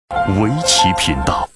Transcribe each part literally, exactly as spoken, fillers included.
围棋频道。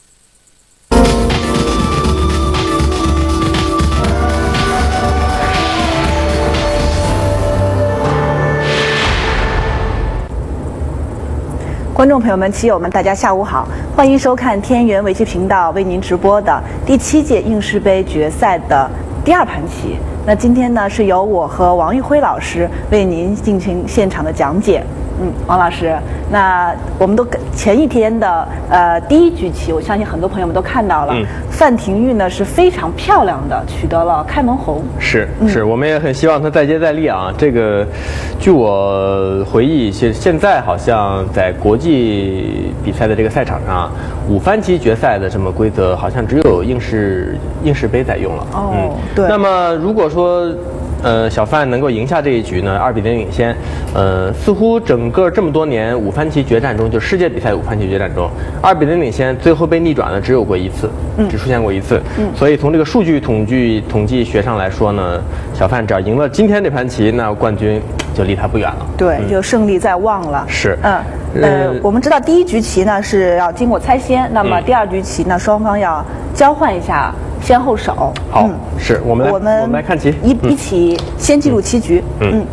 观众朋友们、棋友们，大家下午好，欢迎收看天元围棋频道为您直播的第七届应试杯决赛的第二盘棋。那今天呢，是由我和王玉辉老师为您进行现场的讲解。嗯，王老师，那我们都前一天的呃第一局棋，我相信很多朋友们都看到了，嗯、范廷钰呢是非常漂亮的取得了开门红。 是是、嗯，我们也很希望他再接再厉啊。这个，据我回忆，现现在好像在国际比赛的这个赛场上，五番棋决赛的这么规则，好像只有应试应试杯在用了。 哦，嗯、对。 那么如果说。呃，小范能够赢下这一局呢，二比零领先。呃，似乎整个这么多年五番棋决战中，就世界比赛五番棋决战中，二比零领先，最后被逆转的只有过一次，嗯、只出现过一次。嗯，所以从这个数据统计统计学上来说呢，小范只要赢了今天这盘棋，那冠军就离他不远了。 对，嗯、就胜利在望了。 是， 嗯。呃，我们知道第一局棋呢是要经过猜先，那么第二局棋呢，双方要交换一下先后手。 好，嗯、是我们来我们我们来看棋， 一一起先记录棋局。嗯，嗯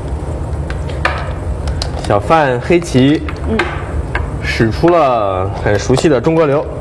小范黑棋，嗯，使出了很熟悉的中国流。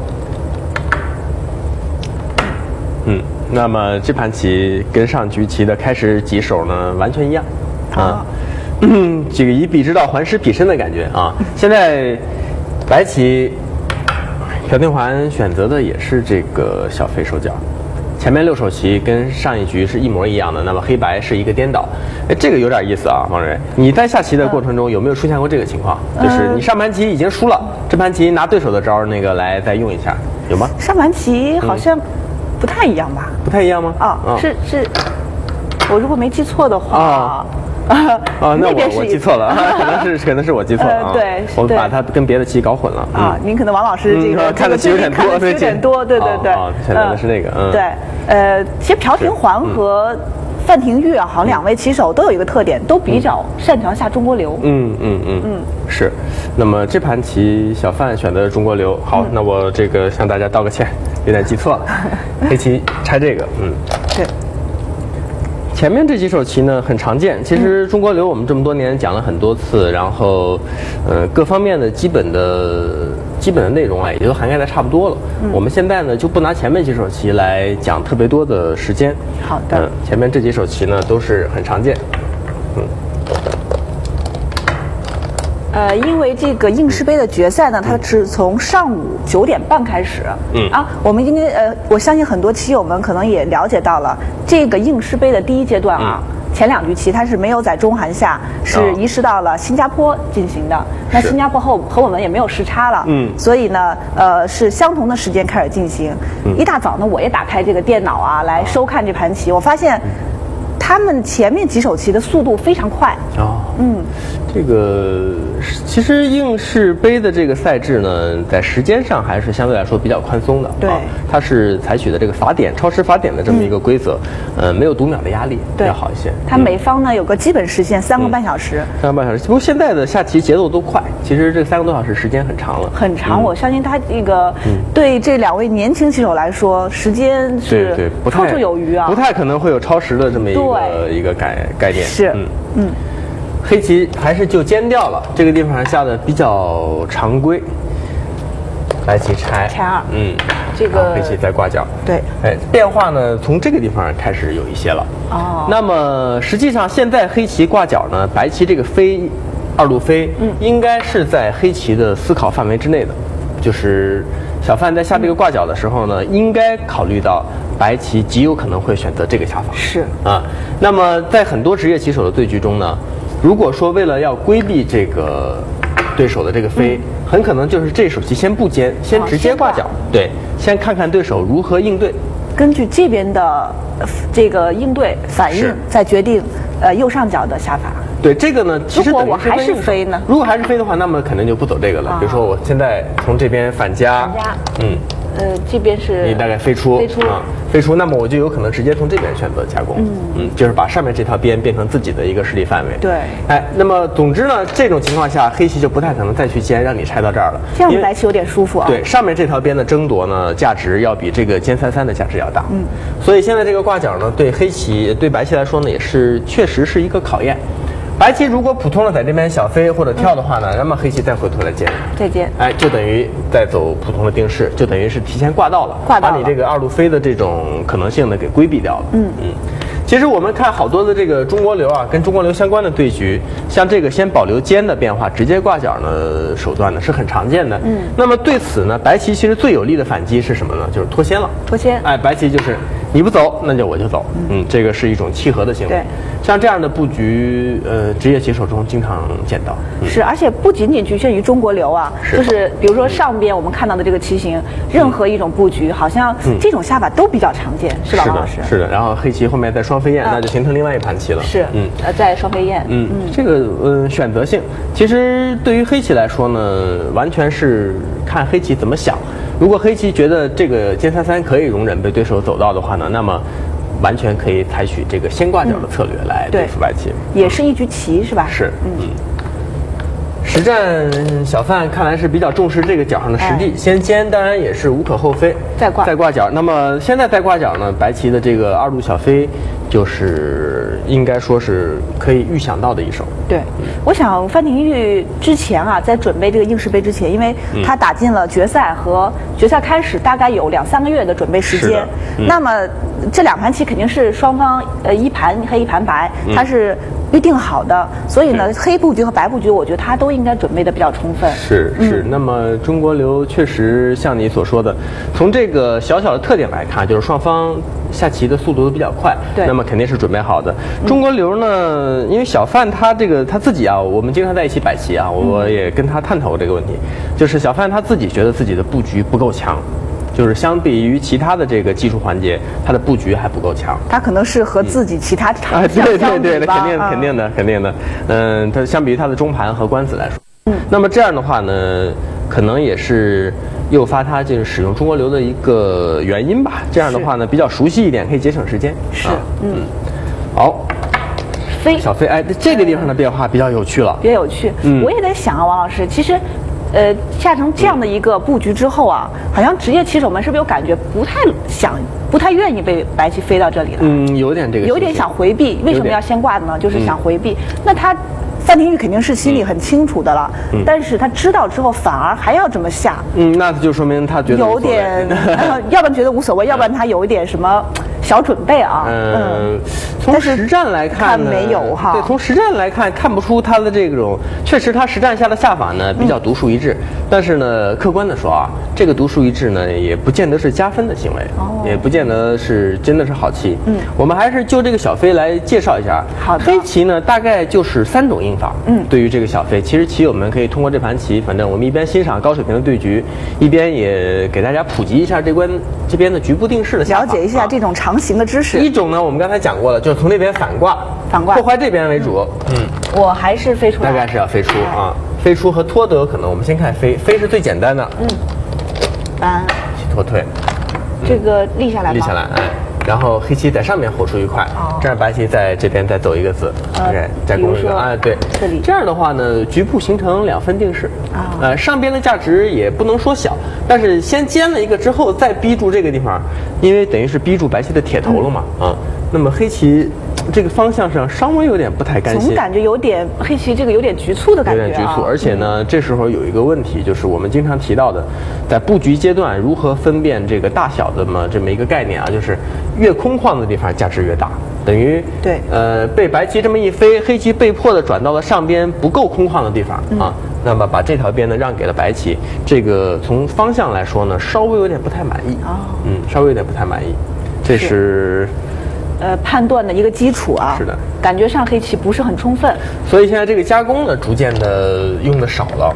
嗯，那么这盘棋跟上局棋的开始几手呢完全一样。啊。嗯，这个以彼之道还施彼身的感觉啊！现在白棋朴廷桓选择的也是这个小飞手脚，前面六手棋跟上一局是一模一样的，那么黑白是一个颠倒，哎，这个有点意思啊，王蕊，你在下棋的过程中有没有出现过这个情况？就是你上盘棋已经输了，这盘棋拿对手的招那个来再用一下，有吗？ 上盘棋好像不太一样吧？ 嗯、不太一样吗？ 啊，哦、是是，我如果没记错的话。 哦啊，那我我记错了，可能是可能是我记错了啊。 对， 我把它跟别的棋搞混了啊。您可能王老师这个看的棋有点多， 有点多，对对对。 啊，选择的是那个，嗯。 对，呃，其实朴廷桓和范廷钰啊，好像两位棋手都有一个特点，都比较擅长下中国流。 嗯嗯嗯嗯，是。那么这盘棋小范选择中国流，好，那我这个向大家道个歉，有点记错了，黑棋拆这个，嗯。 对。 前面这几手棋呢很常见，其实中国流我们这么多年讲了很多次，然后，呃，各方面的基本的基本的内容啊也都涵盖的差不多了。嗯、我们现在呢就不拿前面几手棋来讲特别多的时间。 好的。 嗯，前面这几手棋呢都是很常见。嗯。 呃，因为这个应试杯的决赛呢，它是从上午九点半开始。嗯啊，我们应该呃，我相信很多棋友们可能也了解到了，这个应试杯的第一阶段啊，嗯、前两局棋它是没有在中韩下，是移师到了新加坡进行的。哦、那新加坡和和我们也没有时差了，嗯，所以呢，呃，是相同的时间开始进行。嗯、一大早呢，我也打开这个电脑啊来收看这盘棋，我发现。他们前面几手棋的速度非常快哦，嗯，这个其实应试杯的这个赛制呢，在时间上还是相对来说比较宽松的， 对， 啊、它是采取的这个法典超时法典的这么一个规则，嗯、呃，没有读秒的压力， 对， 要好一些。 它每方呢有个基本时限三个半小时， 嗯、三个半小时。不过现在的下棋节奏都快，其实这三个多小时时间很长了， 很长。嗯、我相信它这个、嗯、对这两位年轻棋手来说，时间是对对不绰绰有余啊， 不太可能会有超时的这么一个。呃，一个概概念是，嗯嗯， 黑棋还是就尖掉了，这个地方下的比较常规。白棋拆拆二， 嗯， 这个黑棋再挂角， 对， 哎，变化呢从这个地方开始有一些了。哦，那么实际上现在黑棋挂角呢，白棋这个飞二路飞，嗯，应该是在黑棋的思考范围之内的，就是小范在下这个挂角的时候呢，应该考虑到。白棋极有可能会选择这个下法， 是啊。那么在很多职业棋手的对局中呢，如果说为了要规避这个对手的这个飞，嗯、很可能就是这手棋先不尖，先直接挂角，哦、对，先看看对手如何应对， 根据这边的这个应对反应，再决定呃右上角的下法。 对这个呢，其实如果我还是飞呢？ 如果还是飞的话，那么肯定就不走这个了。啊、比如说我现在从这边反夹， 反夹， 嗯。 呃，这边是你大概飞出， 飞出啊，飞出，那么我就有可能直接从这边选择加工，嗯嗯，就是把上面这条边变成自己的一个势力范围。 对， 哎，那么总之呢，这种情况下，黑棋就不太可能再去尖，让你拆到这儿了。 这样子白棋有点舒服啊。 对，上面这条边的争夺呢，价值要比这个尖三三的价值要大。嗯，所以现在这个挂角呢，对黑棋对白棋来说呢，也是确实是一个考验。白棋如果普通的在这边小飞或者跳的话呢，那么黑棋再回头来尖， 再尖， 哎，就等于再走普通的定式，就等于是提前挂到了， 挂到了把你这个二路飞的这种可能性呢给规避掉了。嗯嗯。其实我们看好多的这个中国流啊，跟中国流相关的对局，像这个先保留尖的变化，直接挂角呢手段呢是很常见的。嗯。那么对此呢，白棋其实最有力的反击是什么呢？就是脱先了。 脱先。 哎，白棋就是你不走，那就我就走。嗯，这个是一种契合的行为。 对。 像这样的布局，呃，职业棋手中经常见到。 嗯、是，而且不仅仅局限于中国流啊，是就是比如说上边我们看到的这个棋形，任何一种布局，好像这种下法都比较常见，嗯、是吧，王老师？ 是的。然后黑棋后面再双飞燕，啊、那就形成另外一盘棋了。 是，嗯，呃，在双飞燕。 嗯嗯，这个呃选择性，其实对于黑棋来说呢，完全是看黑棋怎么想。如果黑棋觉得这个尖三三可以容忍被对手走到的话呢，那么完全可以采取这个先挂角的策略来对付白棋， 嗯、也是一局棋是吧？ 是，嗯。实战小范看来是比较重视这个角上的实地，哎、先尖当然也是无可厚非， 再挂再挂角。那么现在再挂角呢，白棋的这个二路小飞就是应该说是可以预想到的一手。 对，嗯、我想范廷钰之前啊，在准备这个应试杯之前，因为他打进了决赛和决赛开始大概有两三个月的准备时间，嗯、那么这两盘棋肯定是双方呃一盘黑一盘白，它是预定好的，所以呢，黑布局和白布局，我觉得他都应该准备的比较充分。 是是，嗯、那么中国流确实像你所说的，从这个小小的特点来看，就是双方下棋的速度都比较快， 对， 那么肯定是准备好的。中国流呢，因为小范他这个他自己啊，我们经常在一起摆棋啊，我也跟他探讨过这个问题，就是小范他自己觉得自己的布局不够强。就是相比于其他的这个技术环节，它的布局还不够强。 它可能是和自己其他场啊，对对对，肯定肯定的肯定的。嗯，它相比于它的中盘和官子来说，嗯，那么这样的话呢，可能也是诱发他就是使用中国流的一个原因吧。这样的话呢，比较熟悉一点，可以节省时间。 是，嗯， 好。飞小飞，哎，这个地方的变化比较有趣了， 比较有趣。嗯，我也在想啊，王老师，其实。呃，下成这样的一个布局之后啊，好像职业棋手们是不是有感觉不太想、不太愿意被白棋飞到这里来？ 嗯，有点这个， 有点想回避。为什么要先挂呢？就是想回避。嗯、那他范廷钰肯定是心里很清楚的了，嗯、但是他知道之后反而还要这么下。 嗯，那就说明他觉得有点，呃、要不然觉得无所谓，要不然他有一点什么。小准备啊， 嗯，从实战来看呢， 没有哈。 对，从实战来看，看不出他的这种，确实他实战下的下法呢比较独树一帜。嗯、但是呢，客观的说啊，这个独树一帜呢，也不见得是加分的行为，哦、也不见得是真的是好棋。嗯，我们还是就这个小飞来介绍一下。 好的。 黑棋呢，大概就是三种应法。嗯，对于这个小飞，其实棋友们可以通过这盘棋，反正我们一边欣赏高水平的对局，一边也给大家普及一下这关这边的局部定式的下法， 了解一下这种常形的知识。 一种呢，我们刚才讲过了，就是从这边反挂， 反挂破坏这边为主。 嗯，我还是飞出来， 大概是要飞出啊，飞出和脱得可能我们先看飞，飞是最简单的。嗯， 搬， 脱退， 这个立下来， 立下来，哎。然后黑棋在上面活出一块，哦、这样白棋在这边再走一个子，呃、OK， 再攻一个，哎，对， 这里这样的话呢，局部形成两分定式，啊、哦，呃，上边的价值也不能说小，但是先尖了一个之后再逼住这个地方，因为等于是逼住白棋的铁头了嘛，嗯、啊，那么黑棋这个方向上稍微有点不太甘心， 总感觉有点黑棋这个有点局促的感觉、啊， 有点局促，而且呢，嗯、这时候有一个问题，就是我们经常提到的，在布局阶段如何分辨这个大小的嘛这么一个概念啊，就是越空旷的地方价值越大，等于对， 呃，被白棋这么一飞，黑棋被迫的转到了上边不够空旷的地方、嗯、啊，那么把这条边呢让给了白棋，这个从方向来说呢，稍微有点不太满意，哦，嗯，稍微有点不太满意，这是。是呃，判断的一个基础啊， 是的， 感觉上黑棋不是很充分， 所以现在这个加工呢，逐渐的用的少了。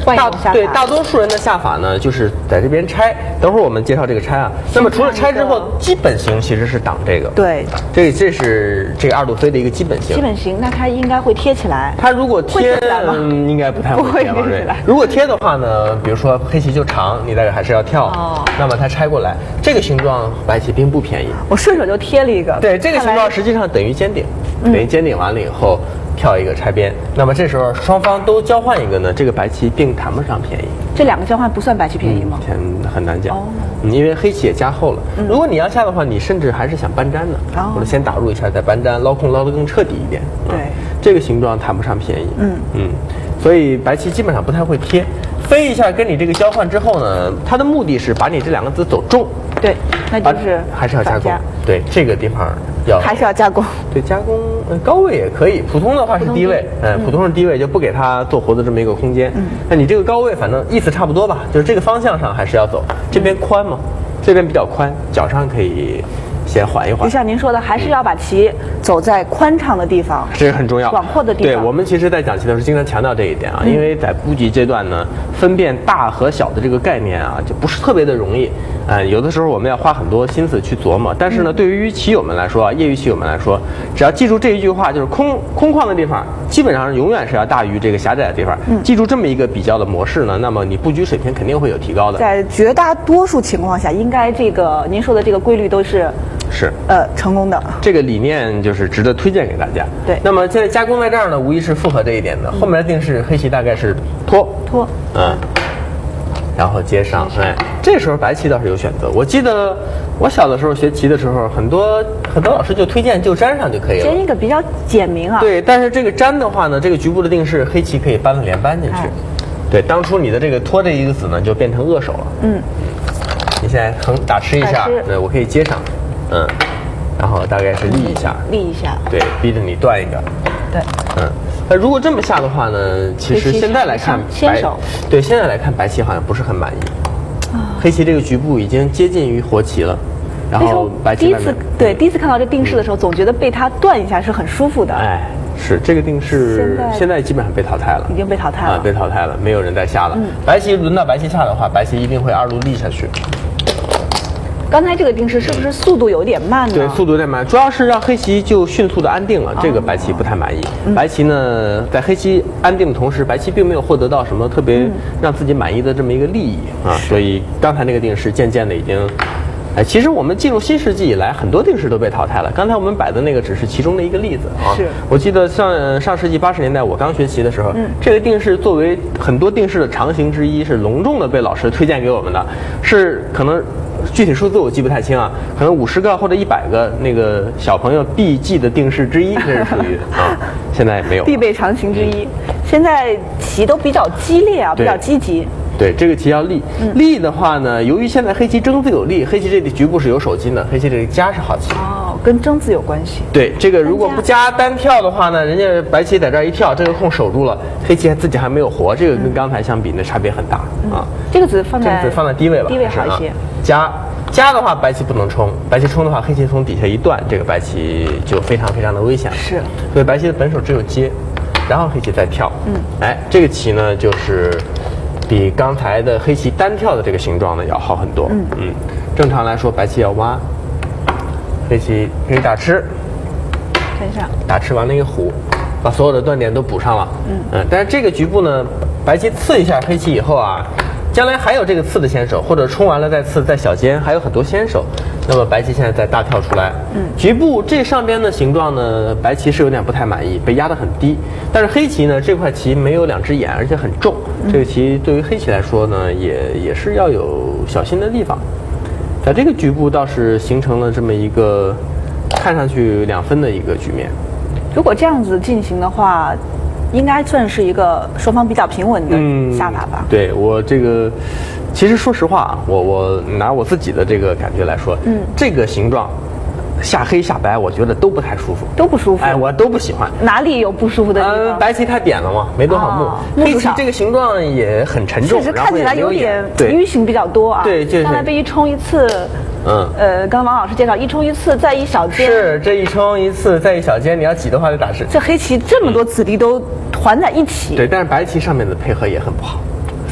大换一种下法。 对大多数人的下法呢，就是在这边拆。等会儿我们介绍这个拆啊。那么除了拆之后，基本型其实是挡这个。 对， 这这是这个二度飞的一个基本型。 基本型，那它应该会贴起来。 它如果贴，嗯，应该不太会贴吧？对。如果贴的话呢，比如说黑棋就长，你大概还是要跳。哦。那么它拆过来，这个形状白棋并不便宜。 我顺手就贴了一个。 对，这个形状实际上等于尖顶，等于尖顶完了以后。跳一个拆边，那么这时候双方都交换一个呢，这个白棋并谈不上便宜。 这两个交换不算白棋便宜吗？ 嗯，很难讲，哦、因为黑棋也加厚了。嗯、如果你要下的话，你甚至还是想搬粘的，哦、或者先打入一下再搬粘，捞空捞得更彻底一点。 对， 嗯、这个形状谈不上便宜。嗯嗯，所以白棋基本上不太会贴，飞一下跟你这个交换之后呢，它的目的是把你这两个子走重。 对，那就是还是要加工。对，这个地方要还是要加工。 对，加工高位也可以，普通的话是低位，嗯，普通是低位就不给它做活的这么一个空间。嗯，那你这个高位反正意思差不多吧，就是这个方向上还是要走。这边宽嘛，这边比较宽，脚上可以先缓一缓。 就像您说的，还是要把棋走在宽敞的地方， 这个很重要， 广阔的地方。 对，我们其实在讲棋的时候经常强调这一点啊，嗯、因为在布局阶段呢，分辨大和小的这个概念啊，就不是特别的容易。呃，有的时候我们要花很多心思去琢磨，但是呢，嗯、对于棋友们来说啊，业余棋友们来说，只要记住这一句话，就是空空旷的地方，基本上永远是要大于这个狭窄的地方。嗯，记住这么一个比较的模式呢，那么你布局水平肯定会有提高的。 在绝大多数情况下，应该这个您说的这个规律都是是呃成功的。 这个理念就是值得推荐给大家。 对， 那么现在加工在这儿呢，无疑是符合这一点的。嗯、后面的定式黑棋大概是拖拖， 嗯。然后接上，哎，这时候白棋倒是有选择。我记得我小的时候学棋的时候，很多很多老师就推荐就粘上就可以了， 粘一个比较简明啊。 对，但是这个粘的话呢，这个局部的定式，黑棋可以搬了连搬进去。哎、对，当初你的这个拖这一个子呢，就变成扼手了。嗯，你现在横打吃一下，对，我可以接上，嗯，然后大概是立一下， 立一下， 对，逼着你断一个， 对， 嗯。那如果这么下的话呢？其实现在来看，白对现在来看白棋好像不是很满意。啊，黑棋这个局部已经接近于活棋了，然后白棋第一次对第一次看到这定式的时候，总觉得被它断一下是很舒服的。 哎，是这个定式现在基本上被淘汰了， 已经被淘汰了， 啊，被淘汰了，没有人再下了。白棋轮到白棋下的话，白棋一定会二路立下去。 刚才这个定式是不是速度有点慢呢？ 对，速度有点慢，主要是让黑棋就迅速的安定了，这个白棋不太满意。嗯、白棋呢，在黑棋安定的同时，白棋并没有获得到什么特别让自己满意的这么一个利益、嗯、啊，所以刚才那个定式渐渐的已经，哎，其实我们进入新世纪以来，很多定式都被淘汰了。刚才我们摆的那个只是其中的一个例子啊。 是， 我记得上上世纪八十年代我刚学棋的时候，嗯、这个定式作为很多定式的常型之一，是隆重的被老师推荐给我们的，是可能。具体数字我记不太清啊，可能五十个或者一百个那个小朋友必记的定式之一，这是属于啊，现在没有必备常型之一。嗯、现在棋都比较激烈啊，比较积极。 对，这个棋要立。嗯、立的话呢，由于现在黑棋争子有力，黑棋这里局部是有手筋的，黑棋这里夹是好棋。 哦，跟争子有关系。 对，这个如果不夹单跳的话呢，人家白棋在这儿一跳，这个空守住了，黑棋自己还没有活，这个跟刚才相比那差别很大、嗯、啊。 这个子放在这个子放在低位吧， 低位好一些。 夹夹的话，白棋不能冲，白棋冲的话，黑棋从底下一断，这个白棋就非常非常的危险了。 是， 所以白棋的本手只有接，然后黑棋再跳。嗯，哎，这个棋呢，就是比刚才的黑棋单跳的这个形状呢要好很多。嗯嗯，正常来说，白棋要挖，黑棋可以打吃， 看一下， 打吃完了一个虎，把所有的断点都补上了。嗯嗯，但是这个局部呢，白棋刺一下黑棋以后啊。将来还有这个刺的先手，或者冲完了再刺，在小尖还有很多先手。那么白棋现在再大跳出来，嗯，局部这上边的形状呢，白棋是有点不太满意，被压得很低。但是黑棋呢，这块棋没有两只眼，而且很重，嗯、这个棋对于黑棋来说呢，也也是要有小心的地方。在这个局部倒是形成了这么一个看上去两分的一个局面。 如果这样子进行的话。应该算是一个双方比较平稳的下法吧。 嗯、对我这个，其实说实话啊，我我拿我自己的这个感觉来说，嗯，这个形状下黑下白，我觉得都不太舒服， 都不舒服。 哎，我都不喜欢。 哪里有不舒服的地方？ 呃，白棋它点了嘛，没多少目。哦、黑棋这个形状也很沉重， 确实看起来有点迂形比较多啊。 对，就是刚才被一冲一次。嗯，呃，刚刚王老师介绍，一冲一次，再一小尖。 是，这一冲一次，再一小尖，你要挤的话就打吃。 这黑棋这么多子弟都团在一起。 对，但是白棋上面的配合也很不好。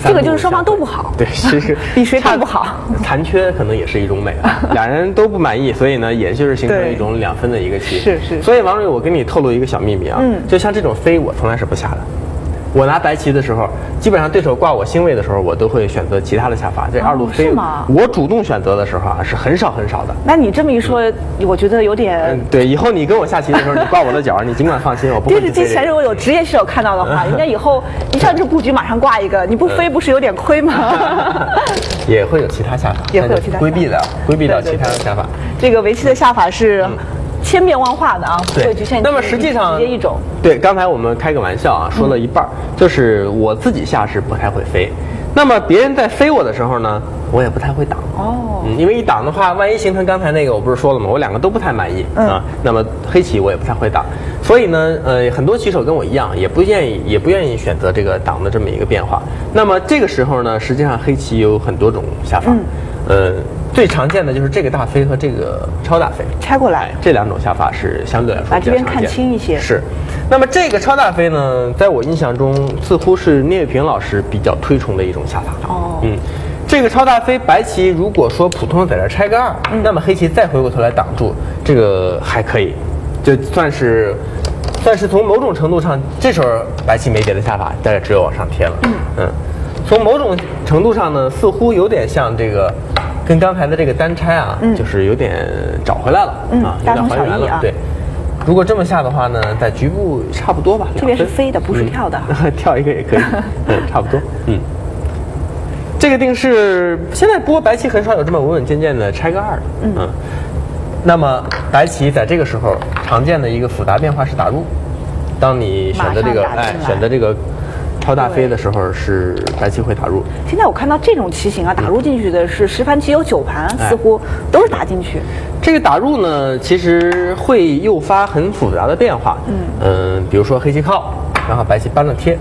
这个就是双方都不好。 对，其实比谁都不好。 残缺可能也是一种美啊，两人都不满意，所以呢，也就是形成一种两分的一个棋。 是是。 所以王瑞，我跟你透露一个小秘密啊，嗯，就像这种飞，我从来是不下的。我拿白棋的时候，基本上对手挂我星位的时候，我都会选择其他的下法。这二路飞， 是吗？ 我主动选择的时候啊，是很少很少的。 那你这么一说，我觉得有点…… 嗯，对，以后你跟我下棋的时候，你挂我的角，你尽管放心，我不会。 电视机前如果有职业棋手看到的话，人家以后一上这布局马上挂一个，你不飞不是有点亏吗？ 也会有其他下法， 也会有其他规避的，规避掉其他的下法。 这个围棋的下法是。千变万化的啊，不会局限。 那么实际上， 直接一种。 对，刚才我们开个玩笑啊，说了一半，就是我自己下是不太会飞。那么别人在飞我的时候呢，我也不太会挡。哦。嗯，因为一挡的话，万一形成刚才那个，我不是说了吗？我两个都不太满意啊。那么黑棋我也不太会挡，所以呢，呃，很多棋手跟我一样，也不愿意，也不愿意选择这个挡的这么一个变化。那么这个时候呢，实际上黑棋有很多种下法。嗯。呃。最常见的就是这个大飞和这个超大飞拆过来， 这两种下法是相对来说把这边看清一些。 是，那么这个超大飞呢，在我印象中似乎是聂卫平老师比较推崇的一种下法。哦，嗯，这个超大飞，白棋如果说普通的在这拆个二，嗯、那么黑棋再回过头来挡住，这个还可以，就算是算是从某种程度上，这时候白棋没别的下法，大概只有往上贴了。嗯嗯，从某种程度上呢，似乎有点像这个。跟刚才的这个单拆啊，嗯、就是有点找回来了、嗯、啊，有点还原了。啊、对，如果这么下的话呢，在局部差不多吧。 这边是飞的，不是跳的。 嗯、跳一个也可以，嗯，差不多。嗯，这个定式现在不过白棋很少有这么稳稳健健的拆个二的。嗯，嗯那么白棋在这个时候常见的一个复杂变化是打入。当你选择这个，哎，选择这个。超大飞的时候是白棋会打入。 现在我看到这种棋型啊，打入进去的是十盘棋有九盘，似乎都是打进去。 这个打入呢，其实会诱发很复杂的变化。嗯嗯、呃，比如说黑棋靠，然后白棋搬了贴，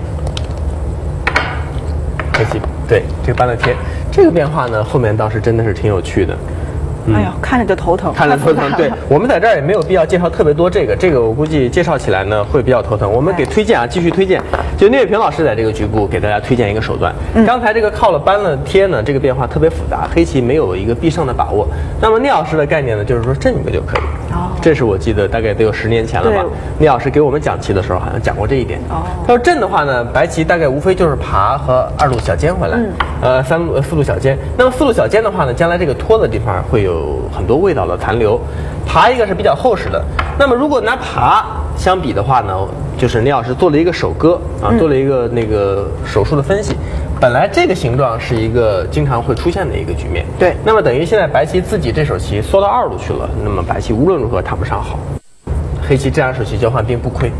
黑棋对这个搬了贴，这个变化呢，后面倒是真的是挺有趣的。 嗯、哎呦，看着就头疼， 看着头疼。对，我们在这儿也没有必要介绍特别多这个，这个我估计介绍起来呢会比较头疼。我们给推荐啊，继续推荐。就聂卫平老师在这个局部给大家推荐一个手段。嗯、刚才这个靠了搬了贴呢，这个变化特别复杂，黑棋没有一个必胜的把握。那么聂老师的概念呢，就是说震一个就可以。哦，这是我记得大概得有十年前了吧？聂老师给我们讲棋的时候好像讲过这一点。哦，他说震的话呢，白棋大概无非就是爬和二路小尖回来，嗯、呃三路四路小尖。那么四路小尖的话呢，将来这个拖的地方会有。有很多味道的残留，爬一个是比较厚实的。那么如果拿爬相比的话呢，就是聂老师做了一个手割啊，做了一个那个手术的分析。本来这个形状是一个经常会出现的一个局面， 对。 那么等于现在白棋自己这手棋缩到二路去了，那么白棋无论如何谈不上好。黑棋这两手棋交换并不亏。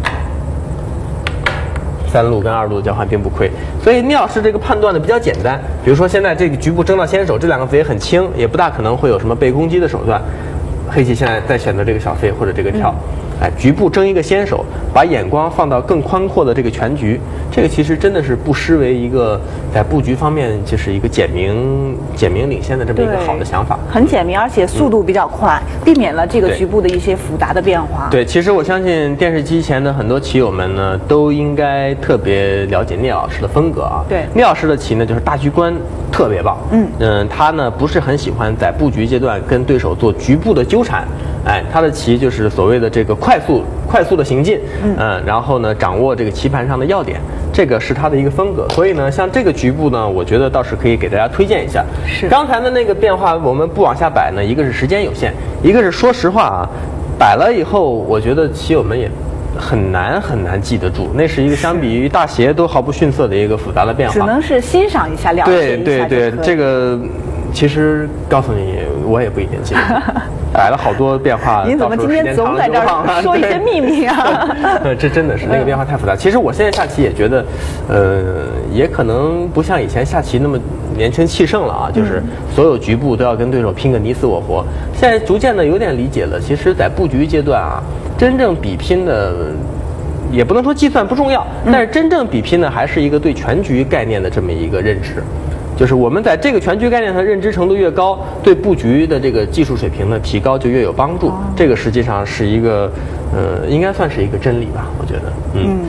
三路跟二路的交换并不亏，所以聂老师这个判断的比较简单。比如说现在这个局部争到先手，这两个子也很轻，也不大可能会有什么被攻击的手段。黑棋现在再选择这个小飞或者这个跳，嗯、哎，局部争一个先手，把眼光放到更宽阔的这个全局，这个其实真的是不失为一个在布局方面就是一个简明简明领先的这么一个好的想法。 很简明，而且速度比较快，嗯、避免了这个局部的一些复杂的变化。 对，其实我相信电视机前的很多棋友们呢，都应该特别了解聂老师的风格啊。 对， 聂老师的棋呢，就是大局观特别棒。嗯嗯，他呢不是很喜欢在布局阶段跟对手做局部的纠缠，哎，他的棋就是所谓的这个快速快速的行进，嗯、呃，然后呢掌握这个棋盘上的要点，这个是他的一个风格。所以呢，像这个局部呢，我觉得倒是可以给大家推荐一下。 是， 刚才的那个变化，我们不往下摆呢，一个是时间有限，一个是说实话啊，摆了以后，我觉得棋友们也很难很难记得住，那是一一个相比于大斜都毫不逊色的一个复杂的变化。 只能是欣赏一下，了解一下。 对对对，这个其实告诉你，我也不一定记得。摆了好多变化， 你怎么今天总在这儿说一些秘密啊？ 呃，这真的是那个变化太复杂。其实我现在下棋也觉得，呃，也可能不像以前下棋那么年轻气盛了啊，就是所有局部都要跟对手拼个你死我活。现在逐渐的有点理解了，其实，在布局阶段啊，真正比拼的。也不能说计算不重要，但是真正比拼的还是一个对全局概念的这么一个认知，就是我们在这个全局概念的认知程度越高，对布局的这个技术水平的提高就越有帮助。这个实际上是一个，呃，应该算是一个真理吧，我觉得。嗯，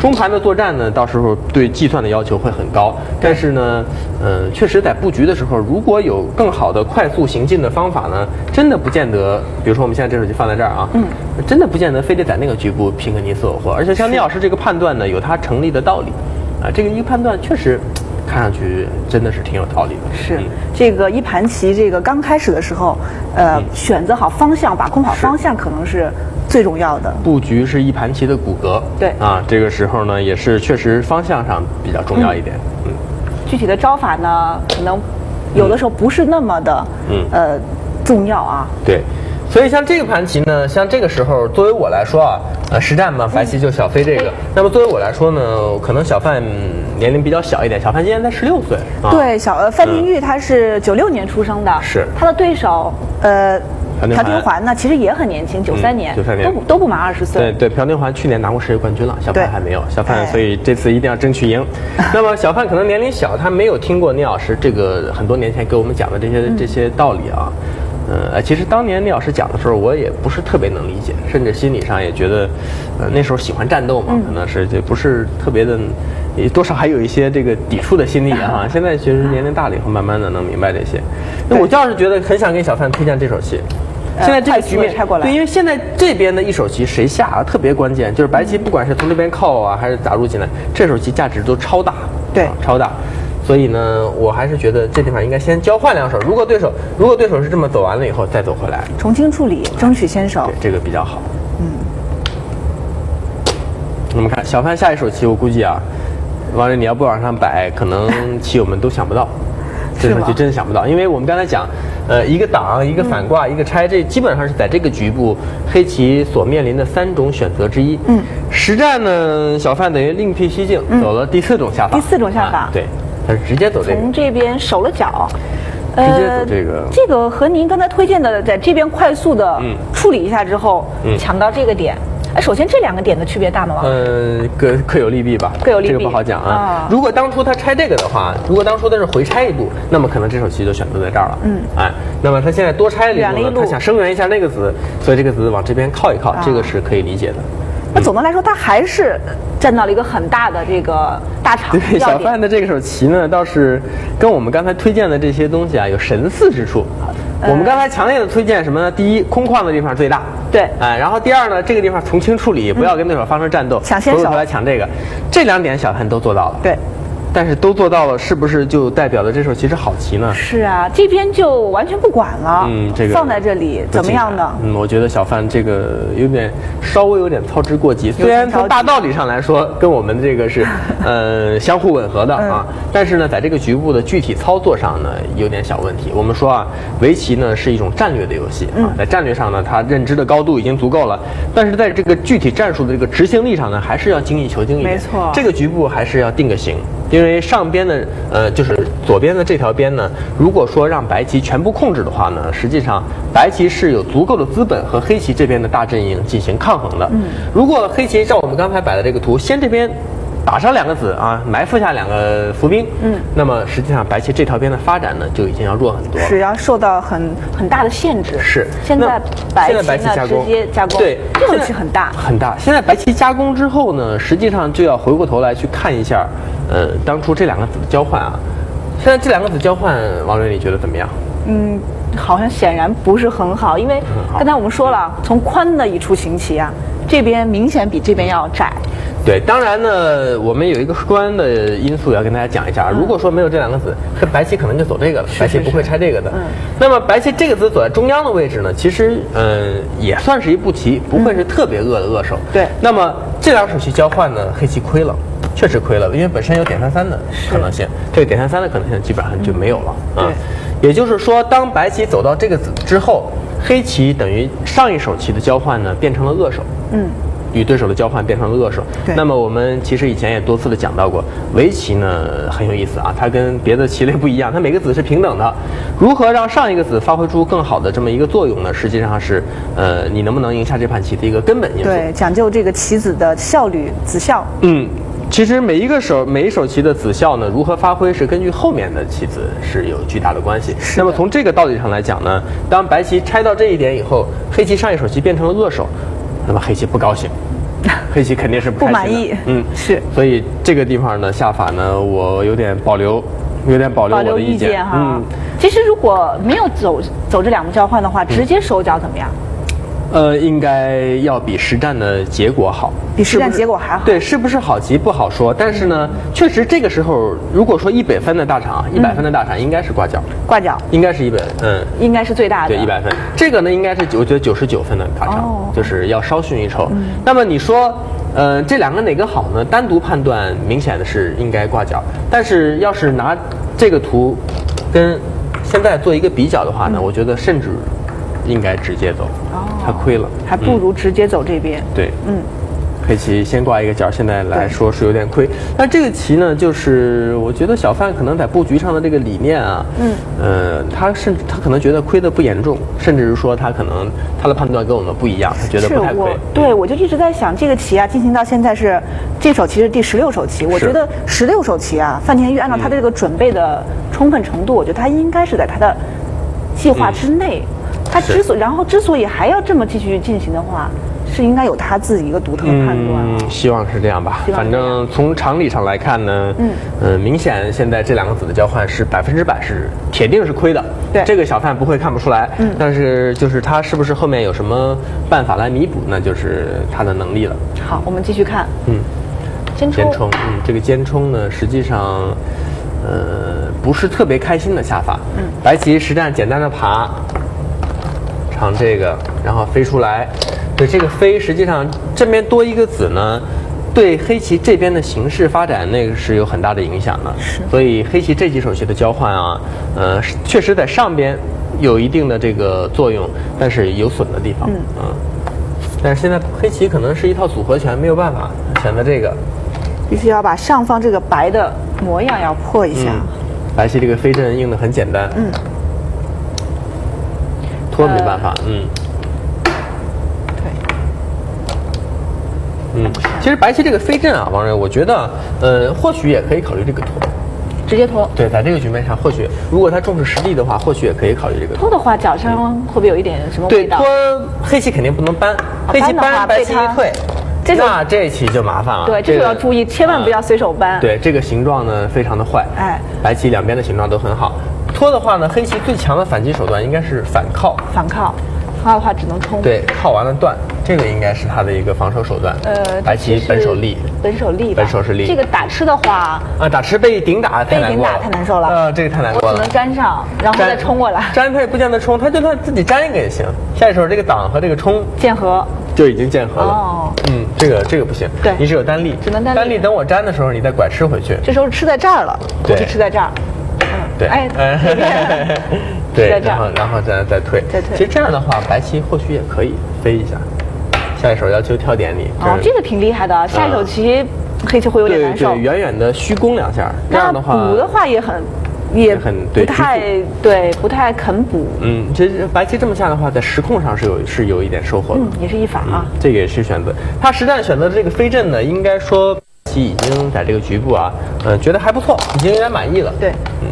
中盘的作战呢，到时候对计算的要求会很高，但是呢，呃，确实在布局的时候，如果有更好的快速行进的方法呢，真的不见得，比如说我们现在这手机放在这儿啊，嗯，真的不见得非得在那个局部拼个你死我活，而且像聂老师这个判断呢，有它成立的道理，啊，这个一个判断确实。看上去真的是挺有道理的。 是、嗯、这个一盘棋，这个刚开始的时候，呃，嗯、选择好方向，把控好方向，可能是最重要的。 布局是一盘棋的骨骼。 对啊，这个时候呢，也是确实方向上比较重要一点。嗯，嗯具体的招法呢，可能有的时候不是那么的，嗯，呃，重要啊。 对。所以像这个盘棋呢，像这个时候，作为我来说啊，呃，实战嘛，白棋就小飞这个。嗯、那么作为我来说呢，可能小范年龄比较小一点，小范今年才十六岁。 啊、对，小呃范廷钰他是九六年出生的， 是、嗯、 他的对手呃朴廷桓呢，其实也很年轻，九三年， 九三、嗯、 年都都不满二十岁。 对对，朴廷桓去年拿过世界冠军了，小范还没有。小范所以这次一定要争取赢。那么小范可能年龄小，他没有听过聂老师这个很多年前给我们讲的这些、嗯、这些道理啊。呃，其实当年聂老师讲的时候，我也不是特别能理解，甚至心理上也觉得，呃，那时候喜欢战斗嘛，嗯、可能是就不是特别的，也多少还有一些这个抵触的心理啊。现在其实年龄大了以后，慢慢的能明白这些。那我倒是觉得很想给小范推荐这手棋。现在这个局面，对，因为现在这边的一手棋谁下啊特别关键，就是白棋不管是从这边靠啊，还是打入进来，这手棋价值都超大， 对， 啊、超大。所以呢，我还是觉得这地方应该先交换两手。如果对手如果对手是这么走完了以后再走回来， 重新处理，争取先手， 对，这个比较好。嗯。我们看小范下一手棋，我估计啊，王磊你要不往上摆，可能棋友们都想不到。这手棋真的想不到，因为我们刚才讲，呃，一个挡，一个反挂，嗯、一个拆，这基本上是在这个局部黑棋所面临的三种选择之一。嗯。实战呢，小范等于另辟蹊径，嗯、走了第四种下法。 第四种下法。 啊、对。他是直接走这个， 从这边守了脚， 直接走这个。 呃、这个和您刚才推荐的，在这边快速的处理一下之后，嗯、抢到这个点。哎，首先这两个点的区别大吗？ 嗯、呃，各各有利弊吧， 各有利弊， 这个不好讲啊。啊如果当初他拆这个的话，如果当初他是回拆一步，那么可能这手棋就选择在这儿了。嗯，哎，那么他现在多拆了一步呢，他想声援一下那个子，所以这个子往这边靠一靠，啊、这个是可以理解的。 那总的来说，他还是占到了一个很大的这个大场。 对，小范的这个手棋呢，倒是跟我们刚才推荐的这些东西啊有神似之处。呃、我们刚才强烈的推荐什么呢？第一，空旷的地方最大。 对。 哎，然后第二呢，这个地方从轻处理，不要跟对手发生战斗， 抢先手， 回来抢这个，这两点小范都做到了。 对。 但是都做到了，是不是就代表着这手棋是好棋呢？ 是啊，这边就完全不管了。嗯，这个放在这里怎么样呢？ 嗯，我觉得小范这个有点稍微有点操之过急。虽然从大道理上来说，跟我们这个是呃相互吻合的啊，嗯、但是呢，在这个局部的具体操作上呢，有点小问题。我们说啊，围棋呢是一种战略的游戏啊，在战略上呢，他认知的高度已经足够了，但是在这个具体战术的这个执行力上呢，还是要精益求精一点。 没错， 这个局部还是要定个型。因为上边的呃，就是左边的这条边呢，如果说让白棋全部控制的话呢，实际上白棋是有足够的资本和黑棋这边的大阵营进行抗衡的。嗯，如果黑棋照我们刚才摆的这个图，先这边打上两个子啊，埋伏下两个伏兵，嗯，那么实际上白棋这条边的发展呢，就已经要弱很多了， 是要受到很很大的限制。 是， 现在白棋呢加工直接加工， 对， 这个是很大很大。现在白棋加工之后呢，实际上就要回过头来去看一下。呃，当初这两个子的交换啊，现在这两个子交换，王瑞你觉得怎么样？ 嗯，好像显然不是很好，因为刚才我们说了，从宽的一出行棋啊，这边明显比这边要窄。 对，当然呢，我们有一个客观的因素要跟大家讲一下。嗯、如果说没有这两个子，白棋可能就走这个了，白棋不会拆这个的。嗯。那么白棋这个子走在中央的位置呢，其实嗯、呃、也算是一步棋，不会是特别恶的恶手。 对、嗯。 那么这两手棋交换呢，黑棋亏了。确实亏了，因为本身有点三三的可能性，这个点三三的可能性基本上就没有了、嗯、啊。也就是说，当白棋走到这个子之后，黑棋等于上一手棋的交换呢变成了恶手，嗯，与对手的交换变成了恶手。那么我们其实以前也多次的讲到过，围棋呢很有意思啊，它跟别的棋类不一样，它每个子是平等的。如何让上一个子发挥出更好的这么一个作用呢？实际上是呃，你能不能赢下这盘棋的一个根本因素。 对，讲究这个棋子的效率、子效。 嗯。其实每一个手每一手棋的子效呢，如何发挥是根据后面的棋子是有巨大的关系。那么从这个道理上来讲呢，当白棋拆到这一点以后，黑棋上一手棋变成了恶手，那么黑棋不高兴， 黑棋肯定是不开心的不满意。 嗯， 是。 所以这个地方呢下法呢，我有点保留，有点保留我的意见哈。 嗯， 其实如果没有走走这两步交换的话，直接手脚怎么样？ 呃，应该要比实战的结果好， 比实战结果还好。 对，是不是好棋不好说，但是呢，确实这个时候，如果说一百分的大场，一百分的大场应该是挂角， 挂角应该是一百，嗯， 应该是最大的， 对，一百分。这个呢，应该是我觉得九十九分的大场， 哦、 就是要稍逊一筹。嗯、那么你说，呃，这两个哪个好呢？单独判断，明显的是应该挂角，但是要是拿这个图跟现在做一个比较的话呢，嗯、我觉得甚至应该直接走。哦，他亏了， 还不如直接走这边。 嗯、对，嗯，黑棋先挂一个角，现在来说是有点亏。但这个棋呢，就是我觉得小范可能在布局上的这个理念啊，嗯，呃，他甚至他可能觉得亏得不严重，甚至是说他可能他的判断跟我们不一样，他觉得不太亏。 我对，我就一直在想，这个棋啊，进行到现在是这手棋是第十六手棋，我觉得十六手棋啊，范田玉按照他的这个准备的充分程度，嗯、我觉得他应该是在他的计划之内。嗯他之所然后之所以还要这么继续进行的话，是应该有他自己一个独特的判断、啊。 嗯，希望是这样吧。反正从常理上来看呢，嗯，呃，明显现在这两个子的交换是百分之百是铁定是亏的。 对， 这个小范不会看不出来。嗯，但是就是他是不是后面有什么办法来弥补，那就是他的能力了。 好，我们继续看。 嗯， 尖冲。 尖冲，嗯，这个尖冲呢，实际上，呃，不是特别开心的下法。嗯，白棋实战简单的爬。长这个，然后飞出来，对这个飞，实际上这边多一个子呢，对黑棋这边的形势发展那个是有很大的影响的。 是。 所以黑棋这几手棋的交换啊，呃，确实在上边有一定的这个作用，但是有损的地方。嗯。嗯。但是现在黑棋可能是一套组合拳，没有办法选择这个， 必须要把上方这个白的模样要破一下。 嗯、白棋这个飞阵应的很简单。嗯。拖没办法，呃、嗯， 对， 嗯，其实白棋这个飞阵啊，王仁，我觉得，呃，或许也可以考虑这个拖， 直接拖。 对，在这个局面上，或许如果他重视实力的话，或许也可以考虑这个拖的话，脚上会不会有一点什么味道？ 对，拖黑棋肯定不能搬，黑棋搬，白棋一退，那这棋就麻烦了。 对，这个要注意，千万不要随手搬。 对，这个形状呢非常的坏， 哎， 白棋两边的形状都很好。拖的话呢，黑棋最强的反击手段应该是反靠。 反靠，靠的话只能冲。 对，靠完了断，这个应该是他的一个防守手段。呃，白棋本手力， 本手力， 本手是力。 这个打吃的话， 啊，打吃被顶打太难过了， 被顶打太难受了。 啊，这个太难过了。 我只能粘上，然后再冲过来。 粘他也不见得冲，他就他自己粘一个也行。下一手这个挡和这个冲剑合就已经剑合了。哦，嗯，这个这个不行。 对， 你只有单力， 只能单力。 单力等我粘的时候，你再拐吃回去。 这时候吃在这儿了，对，吃在这儿。 对， 哎， 对，然后然后再再退， 再退。 其实这样的话，白棋或许也可以飞一下。下一手要求跳点你。 哦，这个挺厉害的。下一手棋黑棋会有点难受。 对，远远的虚攻两下，这样的话补的话也很也很不太对，不太肯补。 嗯，其实白棋这么下的话，在时控上是有是有一点收获的。 嗯，也是一法啊。 这个也是选择。他实战选择的这个飞阵呢，应该说棋已经在这个局部啊，嗯，觉得还不错，已经有点满意了。 对，嗯。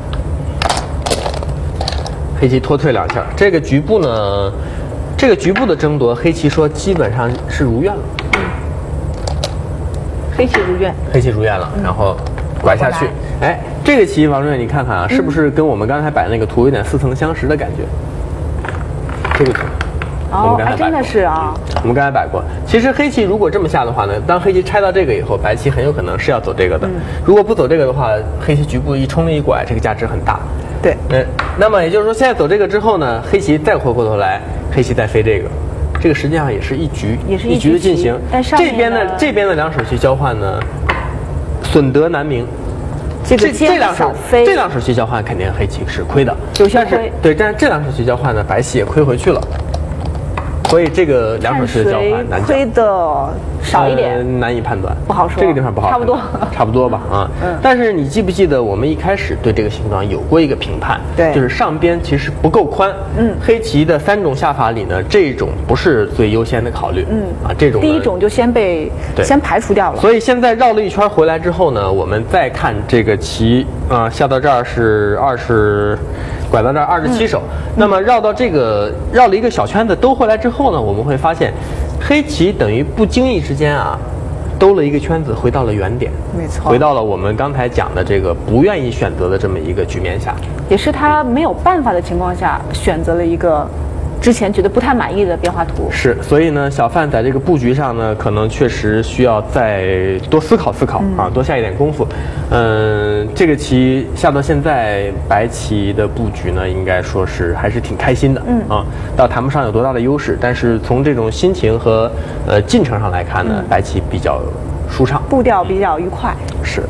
黑棋拖退两下，这个局部呢，这个局部的争夺，黑棋说基本上是如愿了。嗯， 黑棋如愿， 黑棋如愿了，嗯、然后拐下去。哎，这个棋王瑞，你看看啊，是不是跟我们刚才摆的那个图有点似曾相识的感觉？这个图。 哦，还真的是啊。 我们刚才摆过。其实黑棋如果这么下的话呢，当黑棋拆到这个以后，白棋很有可能是要走这个的。嗯、如果不走这个的话，黑棋局部一冲一拐，这个价值很大。 对， 嗯，那么也就是说，现在走这个之后呢，黑棋再回过头来，黑棋再飞这个，这个实际上也是一局， 也是一局的进行。 但上这边的这边的两手棋交换呢，损得难明。 这个这两手这两手棋交换肯定黑棋是亏的， 有些亏。 对，但是这两手棋交换呢，白棋也亏回去了。所以这个两手棋的交换难讲， 亏的少一点、 呃，难以判断， 不好说。 这个地方不好， 差不多， 差不多吧啊。嗯。但是你记不记得我们一开始对这个形状有过一个评判？ 对， 就是上边其实不够宽。嗯。黑棋的三种下法里呢，这种不是最优先的考虑。嗯。啊，这种第一种就先被先排除掉了。 所以现在绕了一圈回来之后呢，我们再看这个棋啊、呃，下到这儿是二十。拐到这儿二十七手，嗯、那么绕到这个绕了一个小圈子兜回来之后呢，我们会发现， 黑棋等于不经意之间啊，兜了一个圈子，回到了原点。 没错， 回到了我们刚才讲的这个不愿意选择的这么一个局面下， 也是他没有办法的情况下选择了一个之前觉得不太满意的变化图。 是，所以呢，小范在这个布局上呢，可能确实需要再多思考思考、嗯、啊，多下一点功夫。嗯，这个棋下到现在，白棋的布局呢，应该说是还是挺开心的。嗯啊，倒谈不上有多大的优势，但是从这种心情和呃进程上来看呢，嗯、白棋比较舒畅， 步调比较愉快。 嗯、是。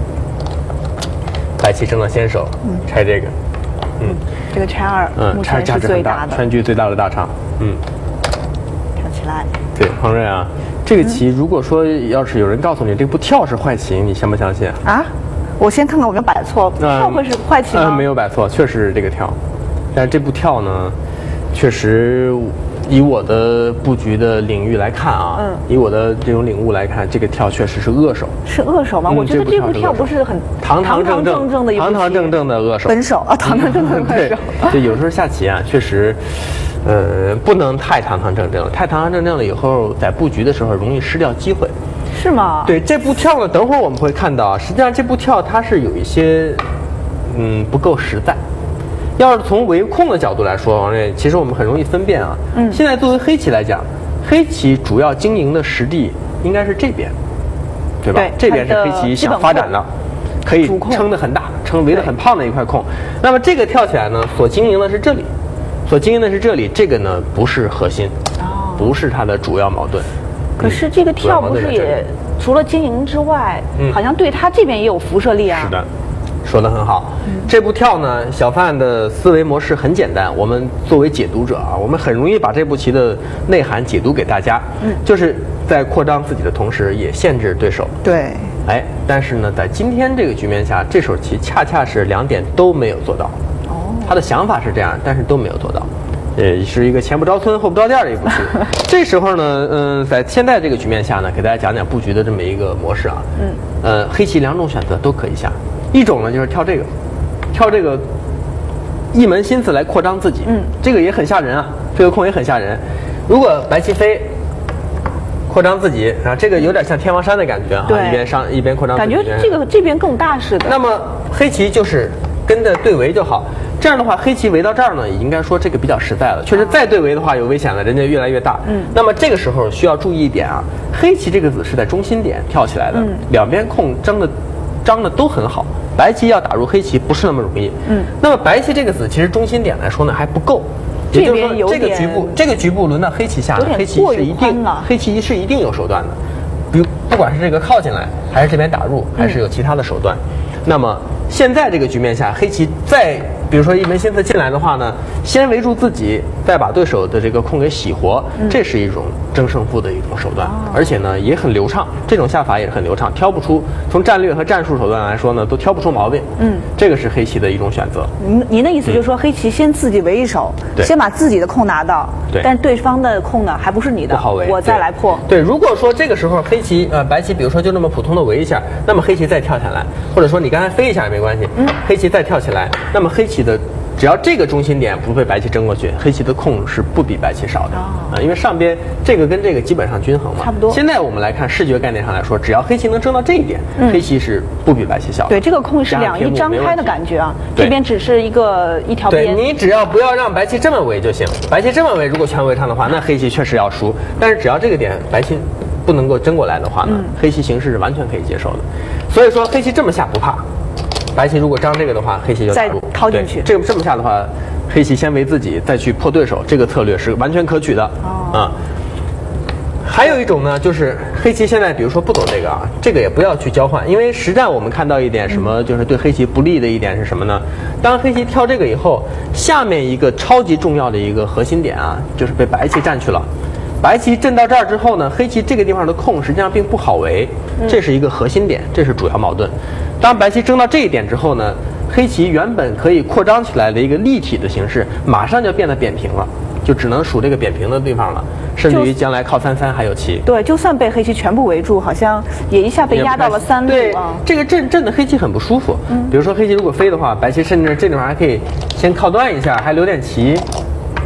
白棋争了先手，嗯，拆这个，嗯。 这个拆二， 嗯， 目前是最大的， 全局最大的大场，嗯， 跳起来。 对，黄瑞啊，这个棋如果说要是有人告诉你这步跳是坏棋，你相不相信啊？我先看看我没有摆错，跳会是坏棋吗？ 嗯，没有摆错，确实是这个跳，但是这步跳呢，确实以我的布局的领域来看啊，嗯，以我的这种领悟来看，这个跳确实是恶手。 是恶手吗？嗯、我觉得这步跳不是很堂堂正正正的一步棋， 堂堂正正的恶手， 本手啊，堂堂正正的恶手。 对，有时候下棋啊，确实，呃，不能太堂堂正正了，太堂堂正正了以后，在布局的时候容易失掉机会。 是吗？ 对，这步跳呢，等会儿我们会看到，实际上这步跳它是有一些，嗯，不够实在。要是从围控的角度来说，王瑞，其实我们很容易分辨啊。嗯。现在作为黑棋来讲，黑棋主要经营的实地应该是这边，对吧？ 对， 这边是黑棋想发展的，可以撑得很大，撑围得很胖的一块控。那么这个跳起来呢，所经营的是这里，所经营的是这里，这个呢不是核心，哦，不是它的主要矛盾。 可是这个跳不是也除了经营之外，嗯，好像对它这边也有辐射力啊。 是的。说得很好，嗯、这步跳呢，小范的思维模式很简单。我们作为解读者啊，我们很容易把这步棋的内涵解读给大家。嗯，就是在扩张自己的同时，也限制对手。 对， 哎，但是呢，在今天这个局面下，这手棋恰恰是两点都没有做到。哦，他的想法是这样，但是都没有做到。呃，是一个前不着村后不着店的一步棋。这时候呢，嗯、呃，在现在这个局面下呢，给大家讲讲布局的这么一个模式啊。嗯，呃，黑棋两种选择都可以下。一种呢就是跳这个，跳这个，一门心思来扩张自己，嗯，这个也很吓人啊，这个空也很吓人。如果白棋飞，扩张自己啊，这个有点像天王山的感觉啊，一边上一边扩张自己， 感觉这个这边更大似的。 那么黑棋就是跟着对围就好，这样的话黑棋围到这儿呢，也应该说这个比较实在了。确实再对围的话有危险了，人家越来越大。嗯，那么这个时候需要注意一点啊，黑棋这个子是在中心点跳起来的，嗯，两边空争的。张的都很好，白棋要打入黑棋不是那么容易。嗯，那么白棋这个子其实中心点来说呢还不够，也就是说这个局部这个局部轮到黑棋下呢，黑棋是一定黑棋是一定有手段的，比如不管是这个靠进来，还是这边打入，还是有其他的手段。嗯、那么现在这个局面下，黑棋再比如说一门心思进来的话呢，先围住自己，再把对手的这个空给洗活，嗯、这是一种争胜负的一种手段，哦、而且呢也很流畅。这种下法也是很流畅，挑不出从战略和战术手段来说呢，都挑不出毛病。嗯，这个是黑棋的一种选择。 您您的意思就是说，嗯、黑棋先自己围一手，先把自己的空拿到， 对， 但是对方的空呢还不是你的， 不好围， 我再来破。 对，如果说这个时候黑棋呃白棋，比如说就那么普通的围一下，那么黑棋再跳下来，或者说你刚才飞一下也没关系，嗯，黑棋再跳起来，那么黑棋的只要这个中心点不被白棋争过去，黑棋的空是不比白棋少的、哦、啊，因为上边这个跟这个基本上均衡嘛， 差不多。 现在我们来看视觉概念上来说，只要黑棋能争到这一点，嗯、黑棋是不比白棋小的。 对，这个空是两一张开的感觉啊，这边只是一个一条边。 对，你只要不要让白棋这么围就行。白棋这么围，如果全围上的话，那黑棋确实要输。但是只要这个点白棋不能够争过来的话呢，嗯、黑棋形势是完全可以接受的。所以说黑棋这么下不怕。白棋如果张这个的话，黑棋就打入， 再掏进去。 这个这么下的话，黑棋先围自己，再去破对手，这个策略是完全可取的。哦、啊。还有一种呢，就是黑棋现在比如说不走这个啊，这个也不要去交换，因为实战我们看到一点什么，就是对黑棋不利的一点是什么呢？当黑棋跳这个以后，下面一个超级重要的一个核心点啊，就是被白棋占去了。白棋震到这儿之后呢，黑棋这个地方的空实际上并不好围，这是一个核心点，这是主要矛盾。当白棋争到这一点之后呢，黑棋原本可以扩张起来的一个立体的形式，马上就变得扁平了，就只能数这个扁平的地方了，甚至于将来靠三三还有棋。 对，就算被黑棋全部围住，好像也一下被压到了三路。 对， 啊、 这个震震的黑棋很不舒服。嗯，比如说黑棋如果飞的话，白棋甚至这地方还可以先靠断一下，还留点棋。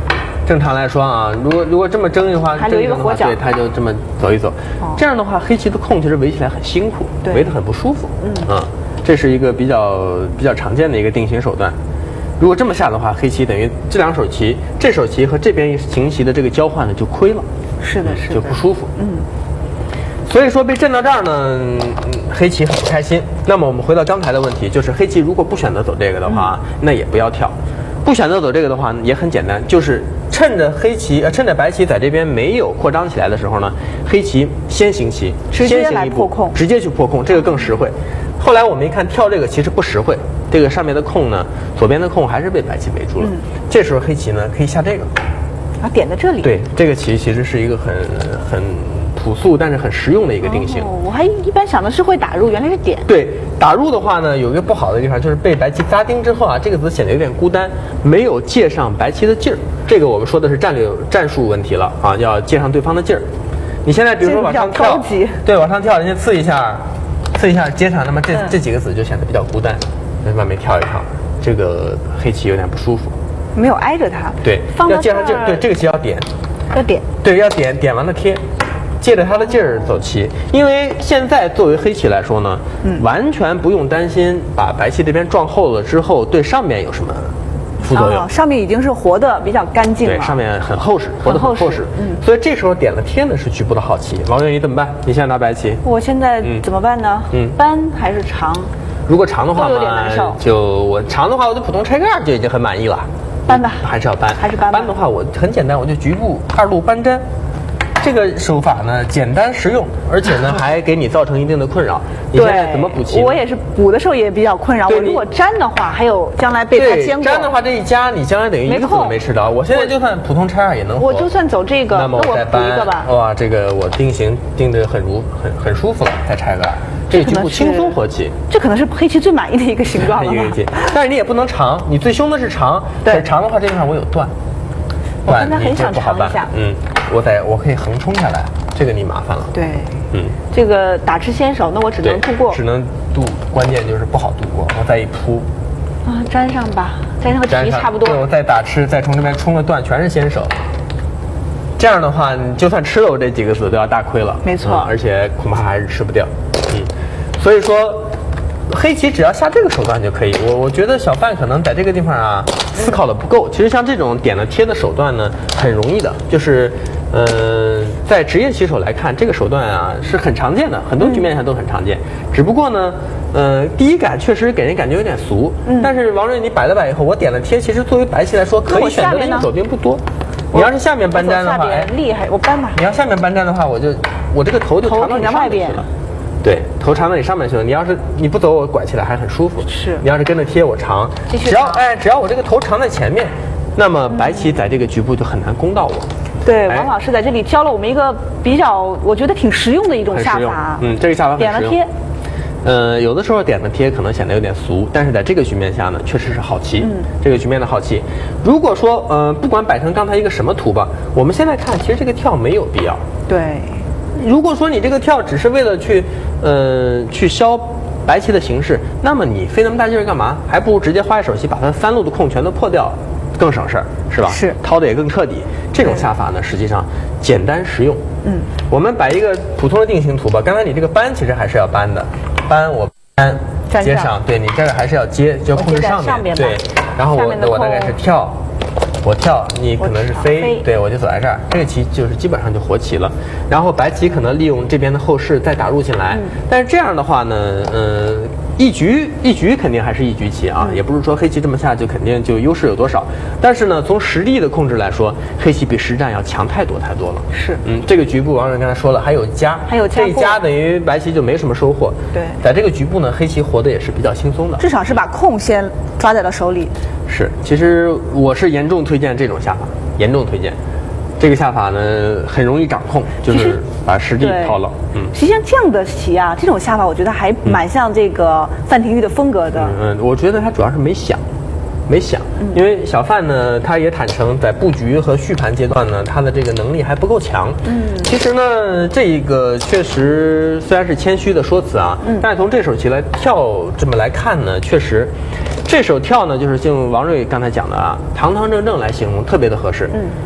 正常来说啊，如果如果这么争的话， 还留一个活角， 对，他就这么走一走。哦、这样的话，黑棋的空其实围起来很辛苦，围得很不舒服。嗯啊，这是一个比较比较常见的一个定型手段。如果这么下的话，黑棋等于这两手棋，这手棋和这边行棋的这个交换呢就亏了。 是的，是的， 就不舒服。嗯。所以说被震到这儿呢，黑棋很不开心。那么我们回到刚才的问题，就是黑棋如果不选择走这个的话，嗯、那也不要跳。不选择走这个的话也很简单，就是趁着黑棋呃趁着白棋在这边没有扩张起来的时候呢，黑棋先行棋， 直接来破空， 直接去破空，这个更实惠。后来我们一看跳这个其实不实惠，这个上面的空呢，左边的空还是被白棋围住了。嗯、这时候黑棋呢可以下这个。 啊，点在这里。 对，这个棋其实是一个很很朴素但是很实用的一个定型。 哦，我还一般想的是会打入，原来是点。 对，打入的话呢，有一个不好的地方就是被白棋扎钉之后啊，这个子显得有点孤单，没有借上白棋的劲儿。这个我们说的是战略战术问题了啊，要借上对方的劲儿。你现在比如说往上跳，对，往上跳，人家刺一下，刺一下接上，那么这、嗯、这几个子就显得比较孤单。在外面跳一跳，这个黑棋有点不舒服。 没有挨着它， 对，要借上劲儿，对，这个棋要点， 要点， 对，要点，点完了贴，借着它的劲儿走棋。因为现在作为黑棋来说呢，嗯，完全不用担心把白棋这边撞厚了之后对上面有什么副作用。 哦，上面已经是活的比较干净了， 对，上面很厚实，活得很厚实，嗯，所以这时候点了贴呢是局部的好棋。王月你怎么办？你现在拿白棋， 我现在怎么办呢？嗯，搬还是长？ 如果长的话有点难受， 就我长的话，我就普通拆盖就已经很满意了。 搬吧， 还是要搬， 还是搬。 搬的话，我很简单，我就局部二路搬粘。这个手法呢，简单实用，而且呢，还给你造成一定的困扰。你现在怎么补棋？ 我也是补的时候也比较困扰。我如果粘的话，还有将来被它煎过。 粘的话，这一夹，你将来等于一个子都没吃到。我现在就算普通拆二也能活。 我就算走这个， 那么我再搬一个吧。 哇，这个我定型定得很如很很舒服了，再拆个。这个局部轻松活棋， 这可能是黑棋最满意的一个形状了吧。 但是你也不能长，你最凶的是长。对，长的话这地方我有断， 我现在很想长一下。 嗯，我得我可以横冲下来，这个你麻烦了。 对，嗯，这个打吃先手，那我只能度过， 只能度，关键就是不好度过。我再一扑， 啊，粘上吧，粘上和棋差不多。 对，我再打吃，再从这边冲个断，全是先手。这样的话，你就算吃了我这几个子都要大亏了。 没错， 嗯，而且恐怕还是吃不掉。嗯，所以说，黑棋只要下这个手段就可以。我我觉得小范可能在这个地方啊思考的不够。其实像这种点了贴的手段呢，很容易的，就是，呃，在职业棋手来看，这个手段啊是很常见的，很多局面上都很常见。嗯、只不过呢，呃，第一感确实给人感觉有点俗。嗯。但是王瑞，你摆了摆以后，我点了贴，其实作为白棋来说，可以选择的右手并不多。你要是下面搬粘的话， 哎，厉害，我搬吧。 你要下面搬粘的话，我就我这个头就长到你上面去了。对，头长到你上面去了。你要是你不走，我拐起来还很舒服。 是。 你要是跟着贴，我长。只要哎，只要我这个头长在前面，那么白棋在这个局部就很难攻到我。 对，王老师在这里教了我们一个比较，我觉得挺实用的一种下法。 嗯，这个下法很实用。 点了贴。 呃，有的时候点的贴可能显得有点俗，但是在这个局面下呢，确实是好棋。嗯，这个局面的好棋。如果说呃，不管摆成刚才一个什么图吧，我们现在看，其实这个跳没有必要。 对。 如果说你这个跳只是为了去呃去消白棋的形势，那么你费那么大劲儿干嘛？还不如直接花一手棋把它三路的空全都破掉，更省事儿，是吧？ 是。 掏的也更彻底。这种下法呢，实际上简单实用。嗯。我们摆一个普通的定型图吧。刚才你这个搬其实还是要搬的。搬我搬接上，对你这个还是要接，就要控制上面，面对。然后我我大概是跳，我跳，你可能是飞，对我就走在这儿，这个棋就是基本上就活棋了。然后白棋可能利用这边的后势再打入进来，嗯、但是这样的话呢，呃，一局一局肯定还是一局棋啊，嗯、也不是说黑棋这么下就肯定就优势有多少。但是呢，从实力的控制来说，黑棋比实战要强太多太多了。 是， 嗯，这个局部王蕊刚才说了，还有夹， 还有夹， 这一夹等于白棋就没什么收获。 对， 在这个局部呢，黑棋活的也是比较轻松的， 至少是把空先抓在了手里。 是，其实我是严重推荐这种下法，严重推荐。这个下法呢，很容易掌控，就是把实地掏了。 嗯，实际上这样的棋啊，这种下法我觉得还蛮像这个范廷玉的风格的。 嗯，嗯我觉得他主要是没想。没想，因为小范呢，他也坦诚，在布局和续盘阶段呢，他的这个能力还不够强。嗯，其实呢，这一个确实虽然是谦虚的说辞啊，嗯，但是从这手棋来跳这么来看呢，确实，这手跳呢，就是像王瑞刚才讲的啊，堂堂正正来形容，特别的合适。嗯，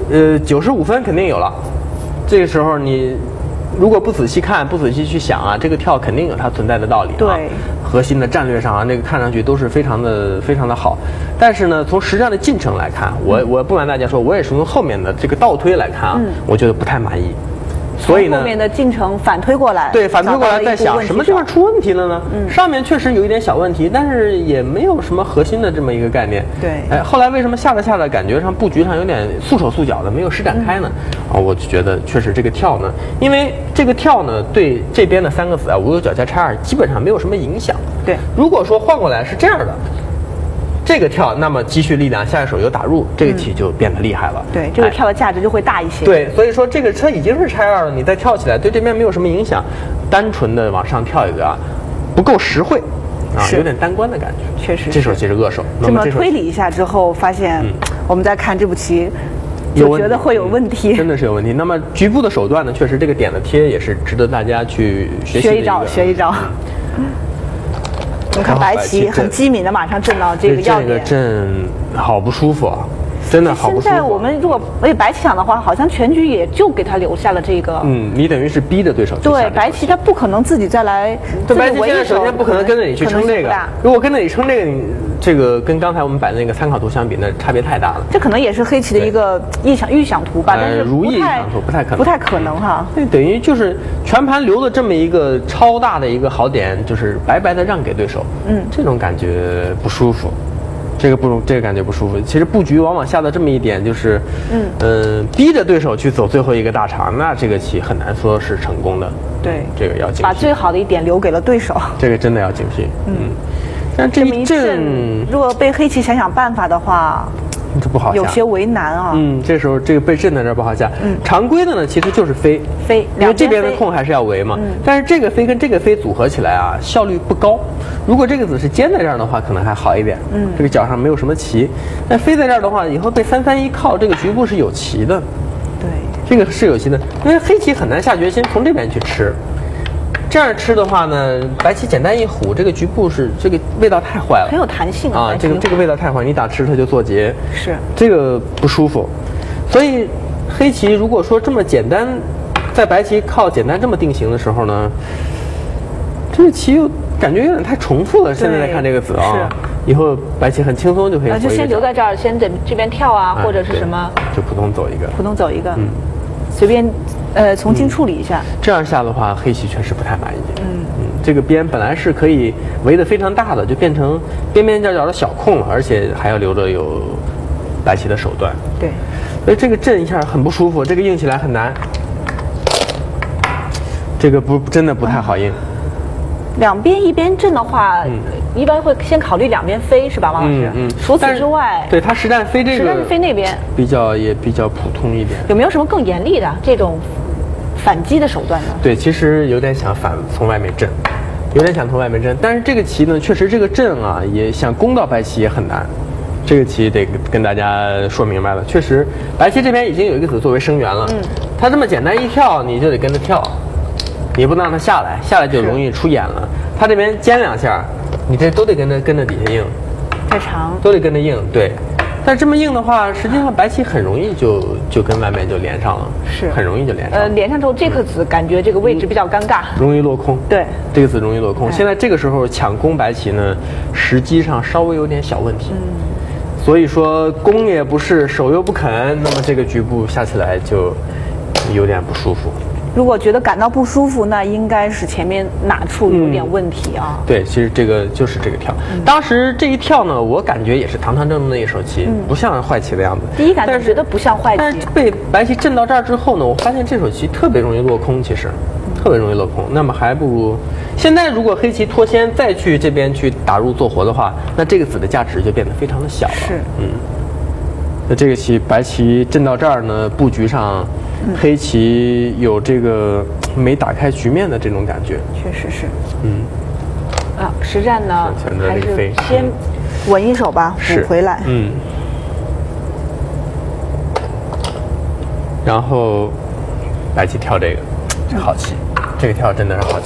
呃，九十五分肯定有了。这个时候你如果不仔细看、不仔细去想啊，这个跳肯定有它存在的道理、啊。 对， 核心的战略上啊，那个看上去都是非常的、非常的好。但是呢，从实战的进程来看，我我不瞒大家说，我也是从后面的这个倒推来看啊，嗯、我觉得不太满意。所以呢， 后面的进程反推过来， 对，反推过来在想什么地方出问题了呢？嗯，上面确实有一点小问题，但是也没有什么核心的这么一个概念。 对， 哎，后来为什么下着下着感觉上布局上有点束手束脚的，没有施展开呢？啊、嗯，我就觉得确实这个跳呢，因为这个跳呢对这边的三个子啊，五右角加叉二基本上没有什么影响。 对， 如果说换过来是这样的。这个跳，那么积蓄力量，下一手有打入，这个棋就变得厉害了。 嗯、对，这个跳的价值就会大一些。 对，所以说这个车已经是拆二了，你再跳起来，对这边没有什么影响，单纯的往上跳一个啊，不够实惠，啊，有点单关的感觉。 确实， 这手棋是恶手。 这么推理一下之后，发现、嗯、我们在看这步棋，就觉得会有问题， 真的是有问题。那么局部的手段呢，确实这个点的贴也是值得大家去学习的一个。 学一招，学一招。嗯我们看白棋很机敏的马上震到这个要点， 这个震好不舒服啊，真的好不舒服。 现在我们如果为白棋想的话，好像全局也就给他留下了这个。 嗯，你等于是逼着对手。 对，白棋他不可能自己再来。 对，白棋现在首先不可能跟着你去撑这个，如果跟着你撑这个，你这个跟刚才我们摆的那个参考图相比，那差别太大了。 这可能也是黑棋的一个预想预想图吧，但是如意预想图不太可能， 不太可能哈。 对，等于就是全盘留了这么一个超大的一个好点，就是白白的让给对手。嗯，这种感觉不舒服。这个不，这个感觉不舒服。其实布局往往下到这么一点，就是，嗯嗯、呃，逼着对手去走最后一个大长，那这个棋很难说是成功的。 对， 这个要警惕。 把最好的一点留给了对手。 这个真的要警惕。嗯，嗯但这一阵， 如果被黑棋想想办法的话， 这不好下， 有些为难啊。 嗯，这时候这个被震在这儿不好下。嗯，常规的呢其实就是飞飞， 因为这边的空还是要围嘛。嗯，但是这个飞跟这个飞组合起来啊，效率不高。如果这个子是尖在这儿的话，可能还好一点。嗯，这个角上没有什么棋。但飞在这儿的话，以后被三三一靠，这个局部是有棋的。 对， 这个是有棋的，因为黑棋很难下决心从这边去吃。这样吃的话呢，白棋简单一虎，这个局部是这个味道太坏了， 很有弹性啊。 啊，这个这个味道太坏，你打吃它就做结， 是这个不舒服。所以黑棋如果说这么简单，在白棋靠简单这么定型的时候呢，这个棋又感觉有点太重复了。现在来看这个子啊，以后白棋很轻松就可以回一个角。 就先留在这儿，先在这边跳啊，或者是什么， 就普通走一个， 普通走一个，嗯，随便。呃，重新处理一下、 嗯。这样下的话，黑棋确实不太满意。嗯嗯，这个边本来是可以围得非常大的，就变成边边角角的小空了，而且还要留着有白棋的手段。 对， 所以这个震一下很不舒服，这个硬起来很难。这个不真的不太好硬。 两边一边震的话，嗯、一般会先考虑两边飞是吧，王老师？嗯嗯。除此之外， 对他实战飞这个， 实战是飞那边， 比较也比较普通一点。 有没有什么更严厉的这种反击的手段呢？ 对，其实有点想反从外面震，有点想从外面震，但是这个棋呢，确实这个震啊，也想攻到白棋也很难。这个棋得跟大家说明白了，确实白棋这边已经有一个子作为生源了，嗯，他这么简单一跳，你就得跟着跳。你不能让它下来，下来就容易出眼了。它这边尖两下，你这都得跟着跟着底下硬， 太长都得跟着硬。对，但这么硬的话，实际上白棋很容易就就跟外面就连上了， 是很容易就连上了。 呃，连上之后这颗子感觉这个位置比较尴尬， 嗯、容易落空。 对， 这个子容易落空。现在这个时候抢攻白棋呢，时机上稍微有点小问题。嗯。所以说攻也不是，守又不肯，那么这个局部下起来就有点不舒服。 如果觉得感到不舒服，那应该是前面哪处有点问题啊？ 嗯、对，其实这个就是这个跳。嗯、当时这一跳呢，我感觉也是堂堂正正的一手棋，嗯、不像坏棋的样子。 第一感觉觉得不像坏棋， 但是被白棋震到这儿之后呢，我发现这手棋特别容易落空，其实、嗯、特别容易落空。那么还不如现在如果黑棋脱先再去这边去打入做活的话，那这个子的价值就变得非常的小了。 是， 嗯。那这个棋白棋震到这儿呢，布局上。黑棋有这个没打开局面的这种感觉， 确实是。 嗯， 啊，实战呢还是先稳一手吧，补回来。 嗯。然后白棋跳这个，这好棋，这个跳真的是好棋。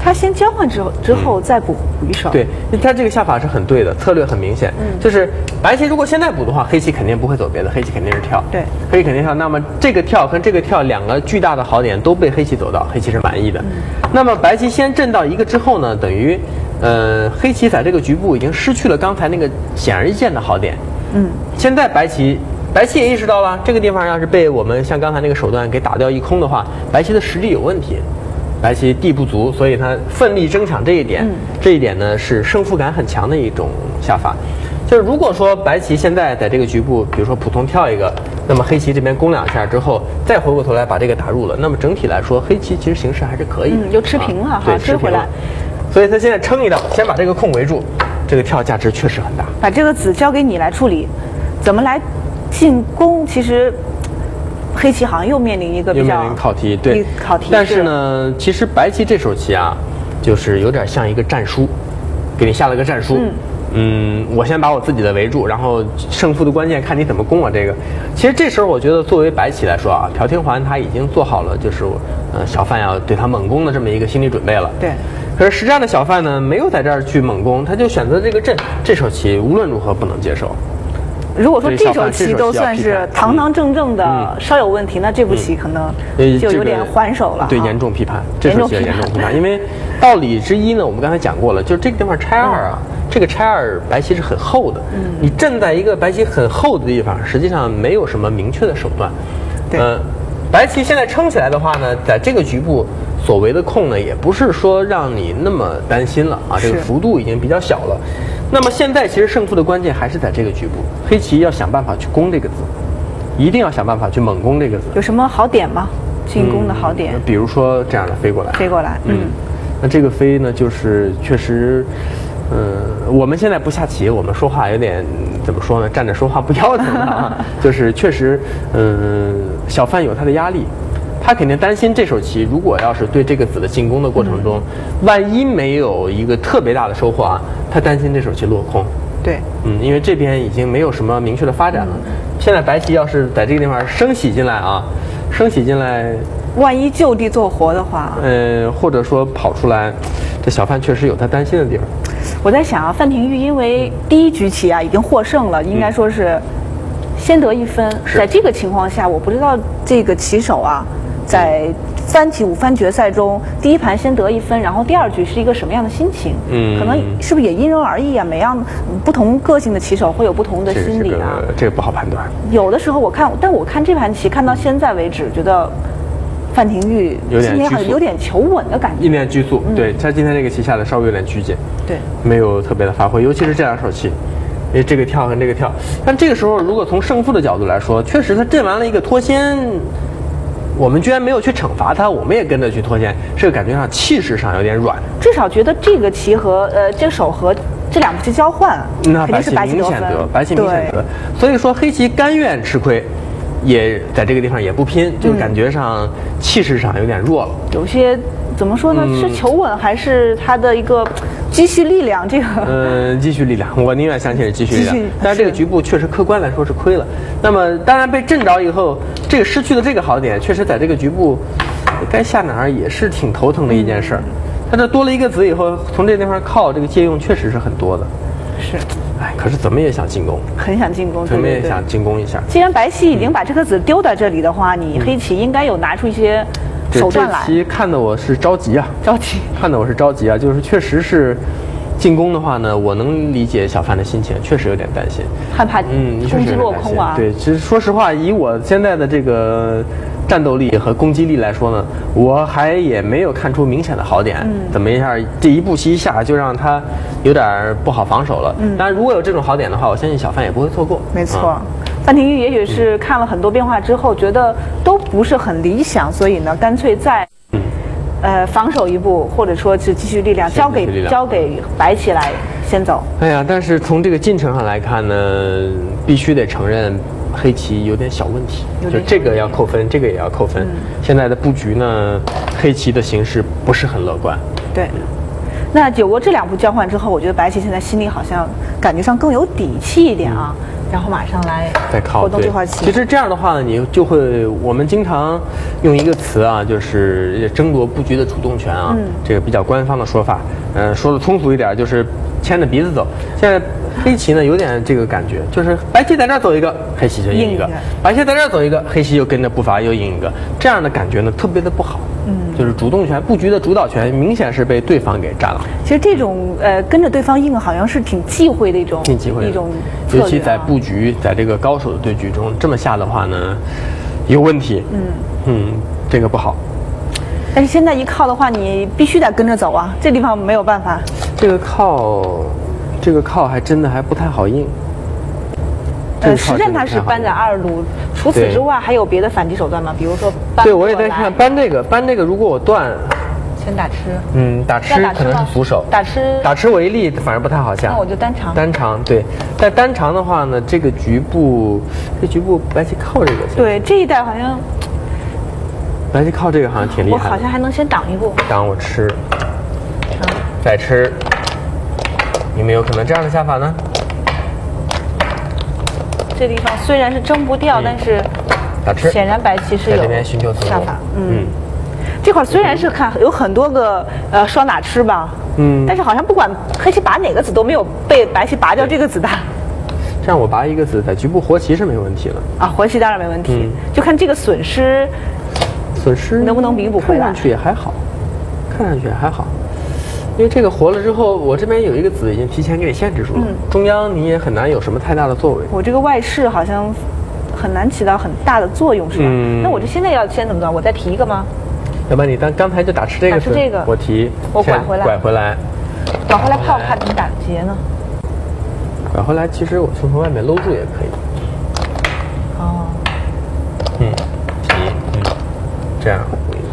他先交换之后之后再补补一手。 对，他这个下法是很对的，策略很明显。嗯，就是白棋如果现在补的话，黑棋肯定不会走别的，黑棋肯定是跳。 对， 黑棋肯定跳。那么这个跳跟这个跳两个巨大的好点都被黑棋走到，黑棋是满意的。嗯、那么白棋先震到一个之后呢，等于呃黑棋在这个局部已经失去了刚才那个显而易见的好点。嗯，现在白棋。白棋也意识到了，这个地方要是被我们像刚才那个手段给打掉一空的话，白棋的实力有问题，白棋地不足，所以他奋力争抢这一点，嗯、这一点呢是胜负感很强的一种下法。就是如果说白棋现在在这个局部，比如说普通跳一个，那么黑棋这边攻两下之后，再回过头来把这个打入了，那么整体来说，黑棋其实形势还是可以的， 嗯，就持平了哈， 对， 追回来。 所以他现在撑一道，先把这个空围住，这个跳价值确实很大。 把这个子交给你来处理，怎么来？进攻其实，黑棋好像又面临一个比较又面临考题，对， 考题。 但是呢，其实白棋这手棋啊，就是有点像一个战书，给你下了个战书。嗯, 嗯，我先把我自己的围住，然后胜负的关键看你怎么攻我这个。其实这时候我觉得，作为白棋来说啊，朴廷桓他已经做好了，就是呃小范要对他猛攻的这么一个心理准备了。 对。 可是实战的小范呢，没有在这儿去猛攻，他就选择这个阵，这手棋无论如何不能接受。 如果说这手棋都算是堂堂正正的稍有问题，那这步棋可能就有点还手了。 对，严重批判，这手棋严重批判。因为道理之一呢，我们刚才讲过了，就是这个地方拆二啊，这个拆二白棋是很厚的。嗯，你站在一个白棋很厚的地方，实际上没有什么明确的手段。 对， 呃，白棋现在撑起来的话呢，在这个局部所谓的空呢，也不是说让你那么担心了啊，这个幅度已经比较小了。那么现在其实胜负的关键还是在这个局部，黑棋要想办法去攻这个子，一定要想办法去猛攻这个子。 有什么好点吗？进攻的好点？ 嗯、比如说这样的飞过来， 飞过来，嗯， 那这个飞呢，就是确实，嗯、呃，我们现在不下棋，我们说话有点怎么说呢？站着说话不腰疼的啊，就是确实，嗯、呃，小范有他的压力。他肯定担心这手棋，如果要是对这个子的进攻的过程中，嗯、万一没有一个特别大的收获啊，他担心这手棋落空。 对， 嗯，因为这边已经没有什么明确的发展了。嗯、现在白棋要是在这个地方升洗进来啊，升洗进来， 万一就地做活的话， 呃，或者说跑出来，这小范确实有他担心的地方。 我在想啊，范廷钰因为第一局棋啊已经获胜了，应该说是先得一分。在这个情况下，我不知道这个棋手啊。在三棋五番决赛中，第一盘先得一分，然后第二局是一个什么样的心情？嗯，可能是不是也因人而异啊？每样不同个性的棋手会有不同的心理啊。 这个、这个不好判断。 有的时候我看，但我看这盘棋看到现在为止，觉得范廷钰今天好像有点求稳的感觉， 一点拘束。嗯、对他今天这个棋下的稍微有点拘谨， 对， 没有特别的发挥，尤其是这两手棋。因为这个跳跟这个跳，但这个时候如果从胜负的角度来说，确实他震完了一个脱先。我们居然没有去惩罚他，我们也跟着去脱先，这个感觉上气势上有点软。 至少觉得这个棋和呃这个手和这两步棋交换， 那白棋明显得，白棋明显得。所以说黑棋甘愿吃亏，也在这个地方也不拼，就感觉上气势上有点弱了。 有些怎么说呢？嗯、是求稳还是他的一个积蓄力量？这个嗯，积蓄力量，我宁愿相信是积蓄力量。但是这个局部确实客观来说是亏了。那么当然被震着以后，这个失去了这个好点，确实在这个局部该下哪儿也是挺头疼的一件事儿。嗯、他这多了一个子以后，从这地方靠这个借用确实是很多的。 是， 哎，可是怎么也想进攻， 很想进攻， 怎么也想进攻一下。 既然白棋已经把这颗子丢在这里的话，嗯、你黑棋应该有拿出一些。手段来， 这棋看得我是着急啊， 着急， 看得我是着急啊，就是确实是进攻的话呢，我能理解小范的心情，确实有点担心， 害怕嗯攻击落空啊。 对，其实说实话，以我现在的这个战斗力和攻击力来说呢，我还也没有看出明显的好点。嗯，怎么一下这一步棋一下就让他有点不好防守了。嗯，当然如果有这种好点的话，我相信小范也不会错过。 没错。嗯范廷钰也许是看了很多变化之后，觉得都不是很理想，所以呢，干脆再，嗯、呃，防守一步，或者说是继续力量交给交给白棋来先走。 哎呀，但是从这个进程上来看呢，必须得承认黑棋有点小问题，就这个要扣分，这个也要扣分。嗯、现在的布局呢，黑棋的形势不是很乐观。 对。那酒窝这两步交换之后，我觉得白棋现在心里好像感觉上更有底气一点啊。嗯然后马上来再靠活动对话棋。 其实这样的话呢，你就会我们经常用一个词啊，就是争夺布局的主动权啊，嗯、这个比较官方的说法。嗯、呃，说的通俗一点，就是牵着鼻子走。现在黑棋呢有点这个感觉，就是白棋在这儿走一个，黑棋就赢一个；白棋在这儿走一个，黑棋又跟着步伐又赢一个。这样的感觉呢特别的不好。嗯，就是主动权、布局的主导权明显是被对方给占了。 其实这种呃跟着对方硬，好像是挺忌讳的一种， 挺忌讳的一种策略、啊。 尤其在布局，在这个高手的对局中，这么下的话呢，有问题。嗯嗯，这个不好。 但是现在一靠的话，你必须得跟着走啊，这地方没有办法。 这个靠，这个靠还真的还不太好应。 呃，实战它是搬在二路，除此之外还有别的反击手段吗？比如说搬。 对，我也在看搬这个，搬这个，如果我断， 先打吃。 嗯，打吃可能是扶手。 打吃。 打吃为例，反而不太好下。 那我就单长。 单长对，但单长的话呢，这个局部，这局部白棋靠这个。 对，这一带好像。 白棋靠这个好像挺厉害的。 我好像还能先挡一步。 挡我吃。再吃。有没有可能这样的下法呢？ 这地方虽然是争不掉，嗯、但是打吃显然白棋是有这边寻求下法。嗯，嗯这块虽然是看有很多个呃双打吃吧，嗯，但是好像不管黑棋拔哪个子都没有被白棋拔掉这个子的。 这样我拔一个子，在局部活棋是没问题了。 啊，活棋当然没问题，嗯、就看这个损失， 损失能不能弥补回来。 看上去也还好，看上去也还好。因为这个活了之后，我这边有一个子已经提前给你限制住了，嗯、中央你也很难有什么太大的作为。 我这个外势好像很难起到很大的作用，是吧？嗯、那我这现在要先怎么着？我再提一个吗？ 要不然你当刚才就打吃这个， 打吃这个， 我提， 我拐回来， 拐回来， 拐回来怕我怕你打劫呢。 拐回来，其实我从从外面搂住也可以。 哦。 嗯，提，嗯，这样。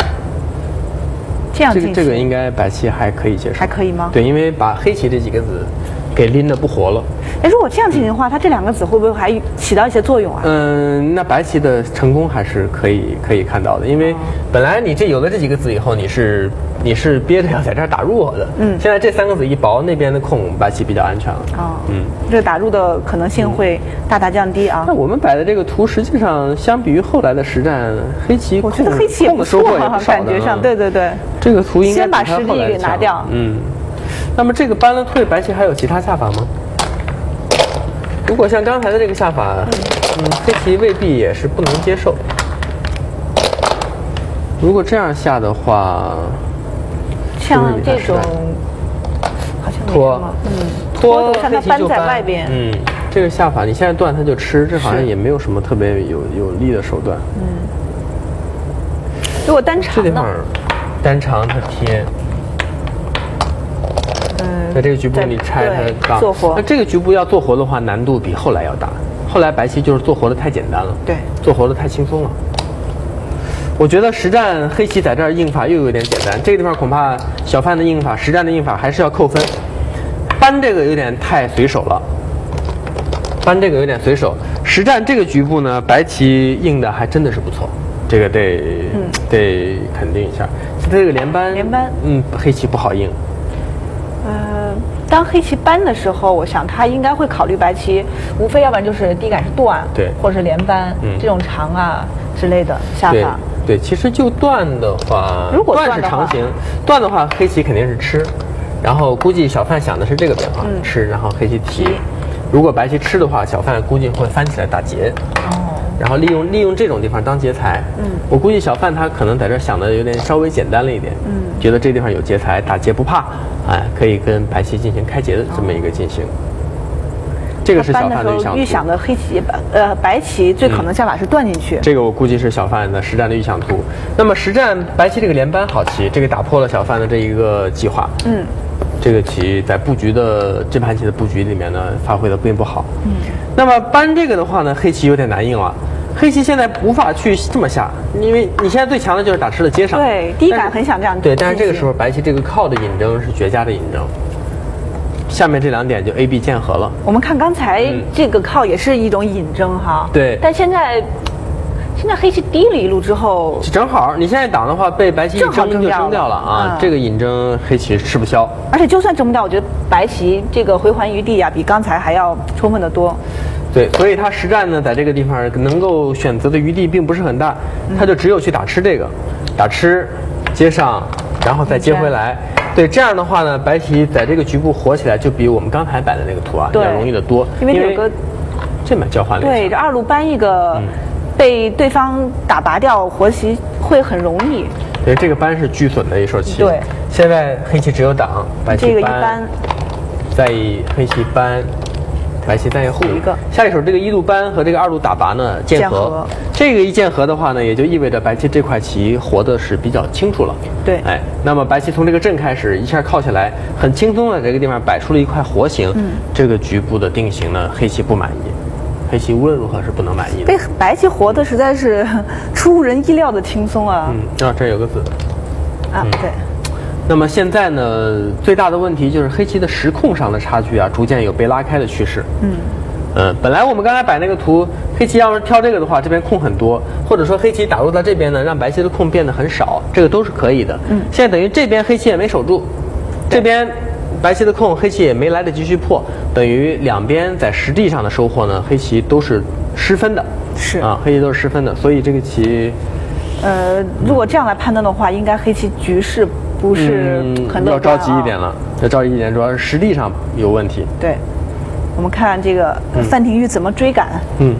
这样这个这个应该白棋还可以接受， 还可以吗？ 对，因为把黑棋这几个子给拎得不活了。 哎，如果这样进行的话，它这两个子会不会还起到一些作用啊？ 嗯，那白棋的成功还是可以可以看到的，因为本来你这有了这几个子以后，你是你是憋着要在这儿打入我的，嗯，现在这三个子一薄，那边的空白棋比较安全了。 哦，嗯，这打入的可能性会大大降低啊。 那我们摆的这个图，实际上相比于后来的实战，黑棋我觉得黑棋也不错哈，感觉上，对对对。 这个图应该先把实力给拿掉。 嗯，那么这个搬了退，白棋还有其他下法吗？如果像刚才的这个下法，嗯，黑棋未必也是不能接受。如果这样下的话， 像这种好像没什么，嗯， 拖看它搬在外边， 嗯，这个下法你现在断它就吃，这好像也没有什么特别有有利的手段。嗯， 如果单长这地方单长它贴。在这个局部你拆它做活， 那这个局部要做活的话，难度比后来要大。后来白棋就是做活的太简单了， 对， 做活的太轻松了。我觉得实战黑棋在这儿应法又有点简单，这个地方恐怕小范的应法、实战的应法还是要扣分。搬这个有点太随手了，搬这个有点随手。实战这个局部呢，白棋应的还真的是不错，这个得、嗯、得肯定一下。这个连扳， 连扳， 嗯，黑棋不好应。 呃，当黑棋搬的时候，我想他应该会考虑白棋，无非要不然就是第一杆是断， 对， 或者是连扳、嗯、这种长啊之类的下法。 对，对，其实就断的话， 如果断是长形，断的话黑棋肯定是吃，然后估计小范想的是这个变化，嗯、吃，然后黑棋提。如果白棋吃的话，小范估计会翻起来打劫。哦。然后利用利用这种地方当劫财，嗯，我估计小范他可能在这想的有点稍微简单了一点，嗯，觉得这地方有劫财，打劫不怕，哎，可以跟白棋进行开劫的这么一个进行。哦、这个是小范的预想图。 预想的黑棋呃白棋最可能下法是断进去、嗯。 这个我估计是小范的实战的预想图。那么实战白棋这个连扳好棋，这个打破了小范的这一个计划。嗯。这个棋在布局的这盘棋的布局里面呢，发挥的并不好。嗯。那么搬这个的话呢，黑棋有点难应了。黑棋现在无法去这么下，因为你现在最强的就是打吃了接上。 对，第一杆很想这样。 对，但是这个时候白棋这个靠的引征是绝佳的引征。下面这两点就 A B 键合了。 我们看刚才这个靠也是一种引征哈。 对。 但现在。现在黑棋低了一路之后， 正好你现在挡的话，被白棋一争就争掉了啊！嗯、这个引征黑棋吃不消。 而且就算争不掉，我觉得白棋这个回环余地啊，比刚才还要充分的多。 对，所以他实战呢，在这个地方能够选择的余地并不是很大，他就只有去打吃这个，打吃，接上，然后再接回来。对，这样的话呢，白棋在这个局部活起来就比我们刚才摆的那个图啊要容易得多， 因为有个这么交换了。 对，这二路搬一个。嗯被对方打拔掉，活棋会很容易。 对，这个搬是居损的一手棋。 对， 现在黑棋只有挡，白棋这个一搬， 再以黑棋搬，白棋再护一个。下一手这个一路搬和这个二路打拔呢键合，这个一键合的话呢，也就意味着白棋这块棋活的是比较清楚了。 对， 哎，那么白棋从这个阵开始一下靠起来，很轻松的这个地方摆出了一块活形。嗯，这个局部的定型呢，黑棋不满意。黑棋无论如何是不能满意的。 被白棋活的实在是出乎人意料的轻松啊！ 嗯，啊，这有个子。 啊，嗯、对。 那么现在呢，最大的问题就是黑棋的时控上的差距啊，逐渐有被拉开的趋势。嗯。嗯，本来我们刚才摆那个图，黑棋要是挑这个的话，这边空很多，或者说黑棋打入到这边呢，让白棋的空变得很少，这个都是可以的。嗯。现在等于这边黑棋也没守住，这边。白棋的空，黑棋也没来得及去破，等于两边在实地上的收获呢，黑棋都是失分的。 是啊，黑棋都是失分的，所以这个棋， 呃，如果这样来判断的话，应该黑棋局势不是很乐观、啊嗯、 要着急一点了，要着急一点，主要是实地上有问题。 对，我们看这个范廷钰怎么追赶。 嗯，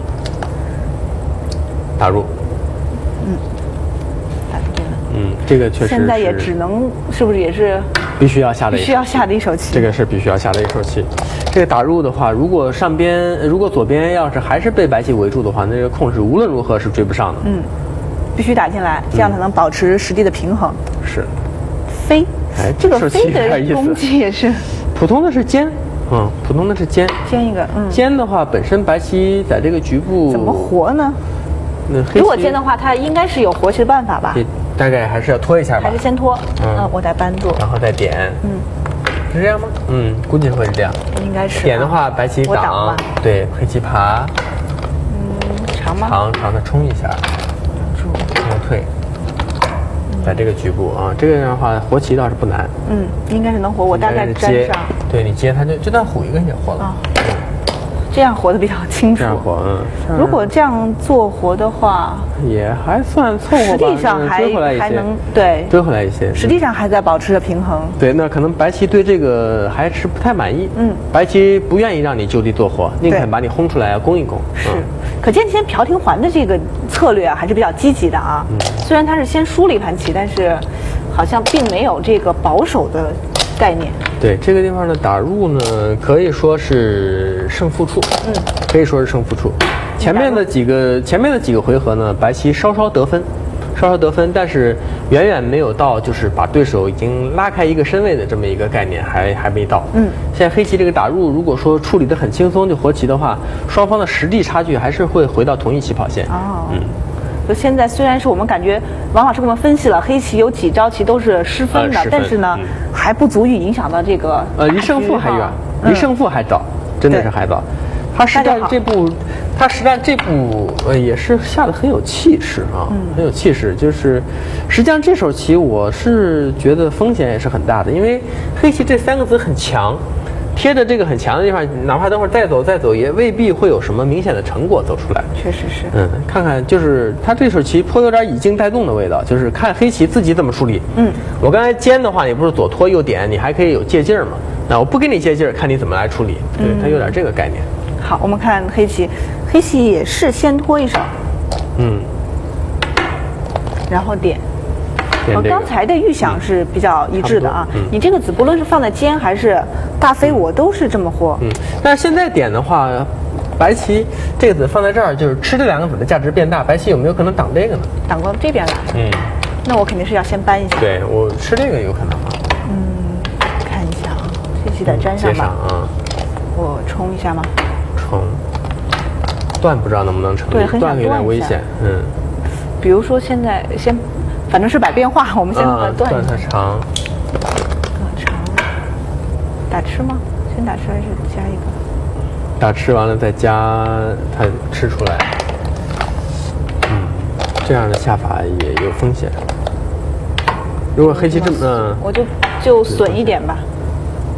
打入。 嗯，打入对了。 嗯，这个确实现在也只能是不是也是？ 必须要下的， 必须要下的一手棋， 这个是必须要下的一手棋。这个打入的话，如果上边如果左边要是还是被白棋围住的话，那个空是无论如何是追不上的。 嗯，必须打进来，这样才能保持实地的平衡。 嗯、是。 飞， 哎， 这个飞的攻击也是。 普通的是尖，嗯，普通的是尖。 尖一个，嗯。 尖的话，本身白棋在这个局部怎么活呢？ 那如果尖的话，它应该是有活棋的办法吧？ 大概还是要拖一下吧， 还是先拖，嗯，嗯我再扳住， 然后再点，嗯，是这样吗？嗯，估计会是这样， 应该是。 点的话，白棋挡，对，黑棋爬， 嗯，长吗？ 长长的冲一下， 住， 然后退，在这个局部啊，这个样的话活棋倒是不难， 嗯，应该是能活，我大概粘上， 对你接它就就当虎一个也活了。啊这样活得比较清楚。 这样活，嗯。 如果这样做活的话， 也还算凑合吧。 实际上还追回来一些， 还能对追回来一些。 实际上还在保持着平衡。 对，那可能白棋对这个还是不太满意。嗯，白棋不愿意让你就地做活，宁肯把你轰出来，攻一攻。 是，可见先朴廷桓的这个策略啊，还是比较积极的啊。嗯。虽然他是先输了一盘棋，但是好像并没有这个保守的概念。 对这个地方的打入呢，可以说是胜负处，嗯，可以说是胜负处。前面的几个前面的几个回合呢，白棋稍稍得分，稍稍得分，但是远远没有到就是把对手已经拉开一个身位的这么一个概念，还还没到。嗯，现在黑棋这个打入，如果说处理得很轻松就活棋的话，双方的实地差距还是会回到同一起跑线。 哦，嗯。就现在虽然是我们感觉王老师给我们分析了黑棋有几招棋都是失分的，呃、但是呢、嗯、还不足以影响到这个呃离胜负还远，离胜负还早，真的是还早。他实战这步，他实战这步呃也是下的很有气势啊，嗯、很有气势。就是实际上这手棋我是觉得风险也是很大的，因为黑棋这三个子很强。贴着这个很强的地方，哪怕等会儿再走再走，也未必会有什么明显的成果走出来。 确实是。 嗯，看看就是他这手棋颇有点以静带动的味道，就是看黑棋自己怎么处理。嗯，我刚才尖的话，你不是左拖右点，你还可以有借劲儿嘛？那我不给你借劲儿，看你怎么来处理。对，它有点这个概念。 好，我们看黑棋，黑棋也是先拖一手。嗯。然后点。和刚才的预想是比较一致的啊！嗯、你这个子不论是放在尖还是大飞，我都是这么活。 嗯，但是现在点的话，白棋这个子放在这儿，就是吃这两个子的价值变大。白棋有没有可能挡这个呢？ 挡过这边来。嗯，那我肯定是要先搬一下。 对，我吃这个有可能啊。 嗯，看一下啊，这棋得粘上吧？ 接上啊。 我冲一下吗？ 冲。断不知道能不能成立？ 对，很想断有点危险。嗯。 比如说现在先。反正是摆变化，我们先把它断一下。 断它长。 断长。打吃吗？先打吃还是加一个？ 打吃完了再加它吃出来。嗯，这样的下法也有风险。如果黑棋这么，嗯， 我就就损一点吧。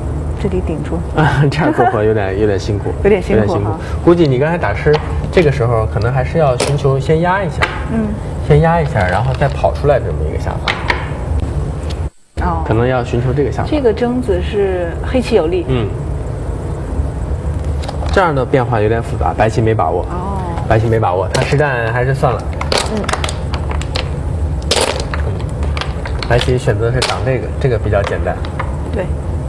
这里顶住。 啊，这样过河有点有点辛苦， 有点辛苦哈。 估计你刚才打吃，这个时候可能还是要寻求先压一下，嗯，先压一下，然后再跑出来这么一个下法。哦，可能要寻求这个下法。 这个征子是黑棋有利。嗯。 这样的变化有点复杂，白棋没把握。哦。白棋没把握，他实战还是算了。嗯。白棋选择的是挡这个，这个比较简单。 对。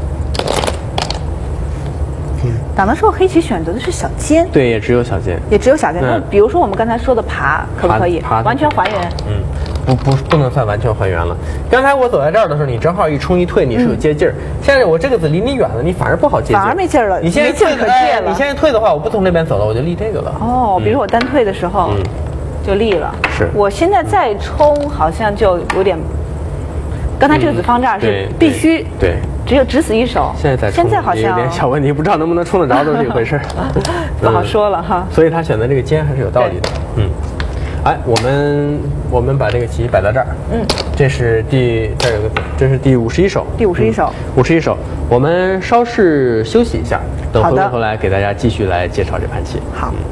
嗯。挡的时候，黑棋选择的是小尖。 对，也只有小尖。 也只有小尖。那比如说我们刚才说的爬，可不可以？爬完全还原。 嗯。不不不能算完全还原了。刚才我走在这儿的时候，你正好一冲一退，你是有接劲儿。现在我这个子离你远了，你反而不好接劲。 反而没劲儿了。 你现在退可借了。你现在退的话，我不从这边走了，我就立这个了。 哦，比如我单退的时候，就立了。 是。 我现在再冲，好像就有点。刚才这个子方丈是必须对， 只有只死一手。 现在在现在好像有点小问题，不知道能不能冲得着，都是一回事。 不好说了哈。 所以他选择这个尖还是有道理的。嗯。哎，我们我们把这个棋摆到这儿。嗯，这是第这儿有个子，这是第五十一手。 第五十一手， 五十一手。我们稍事休息一下，等回过头来给大家继续来介绍这盘棋。 好。嗯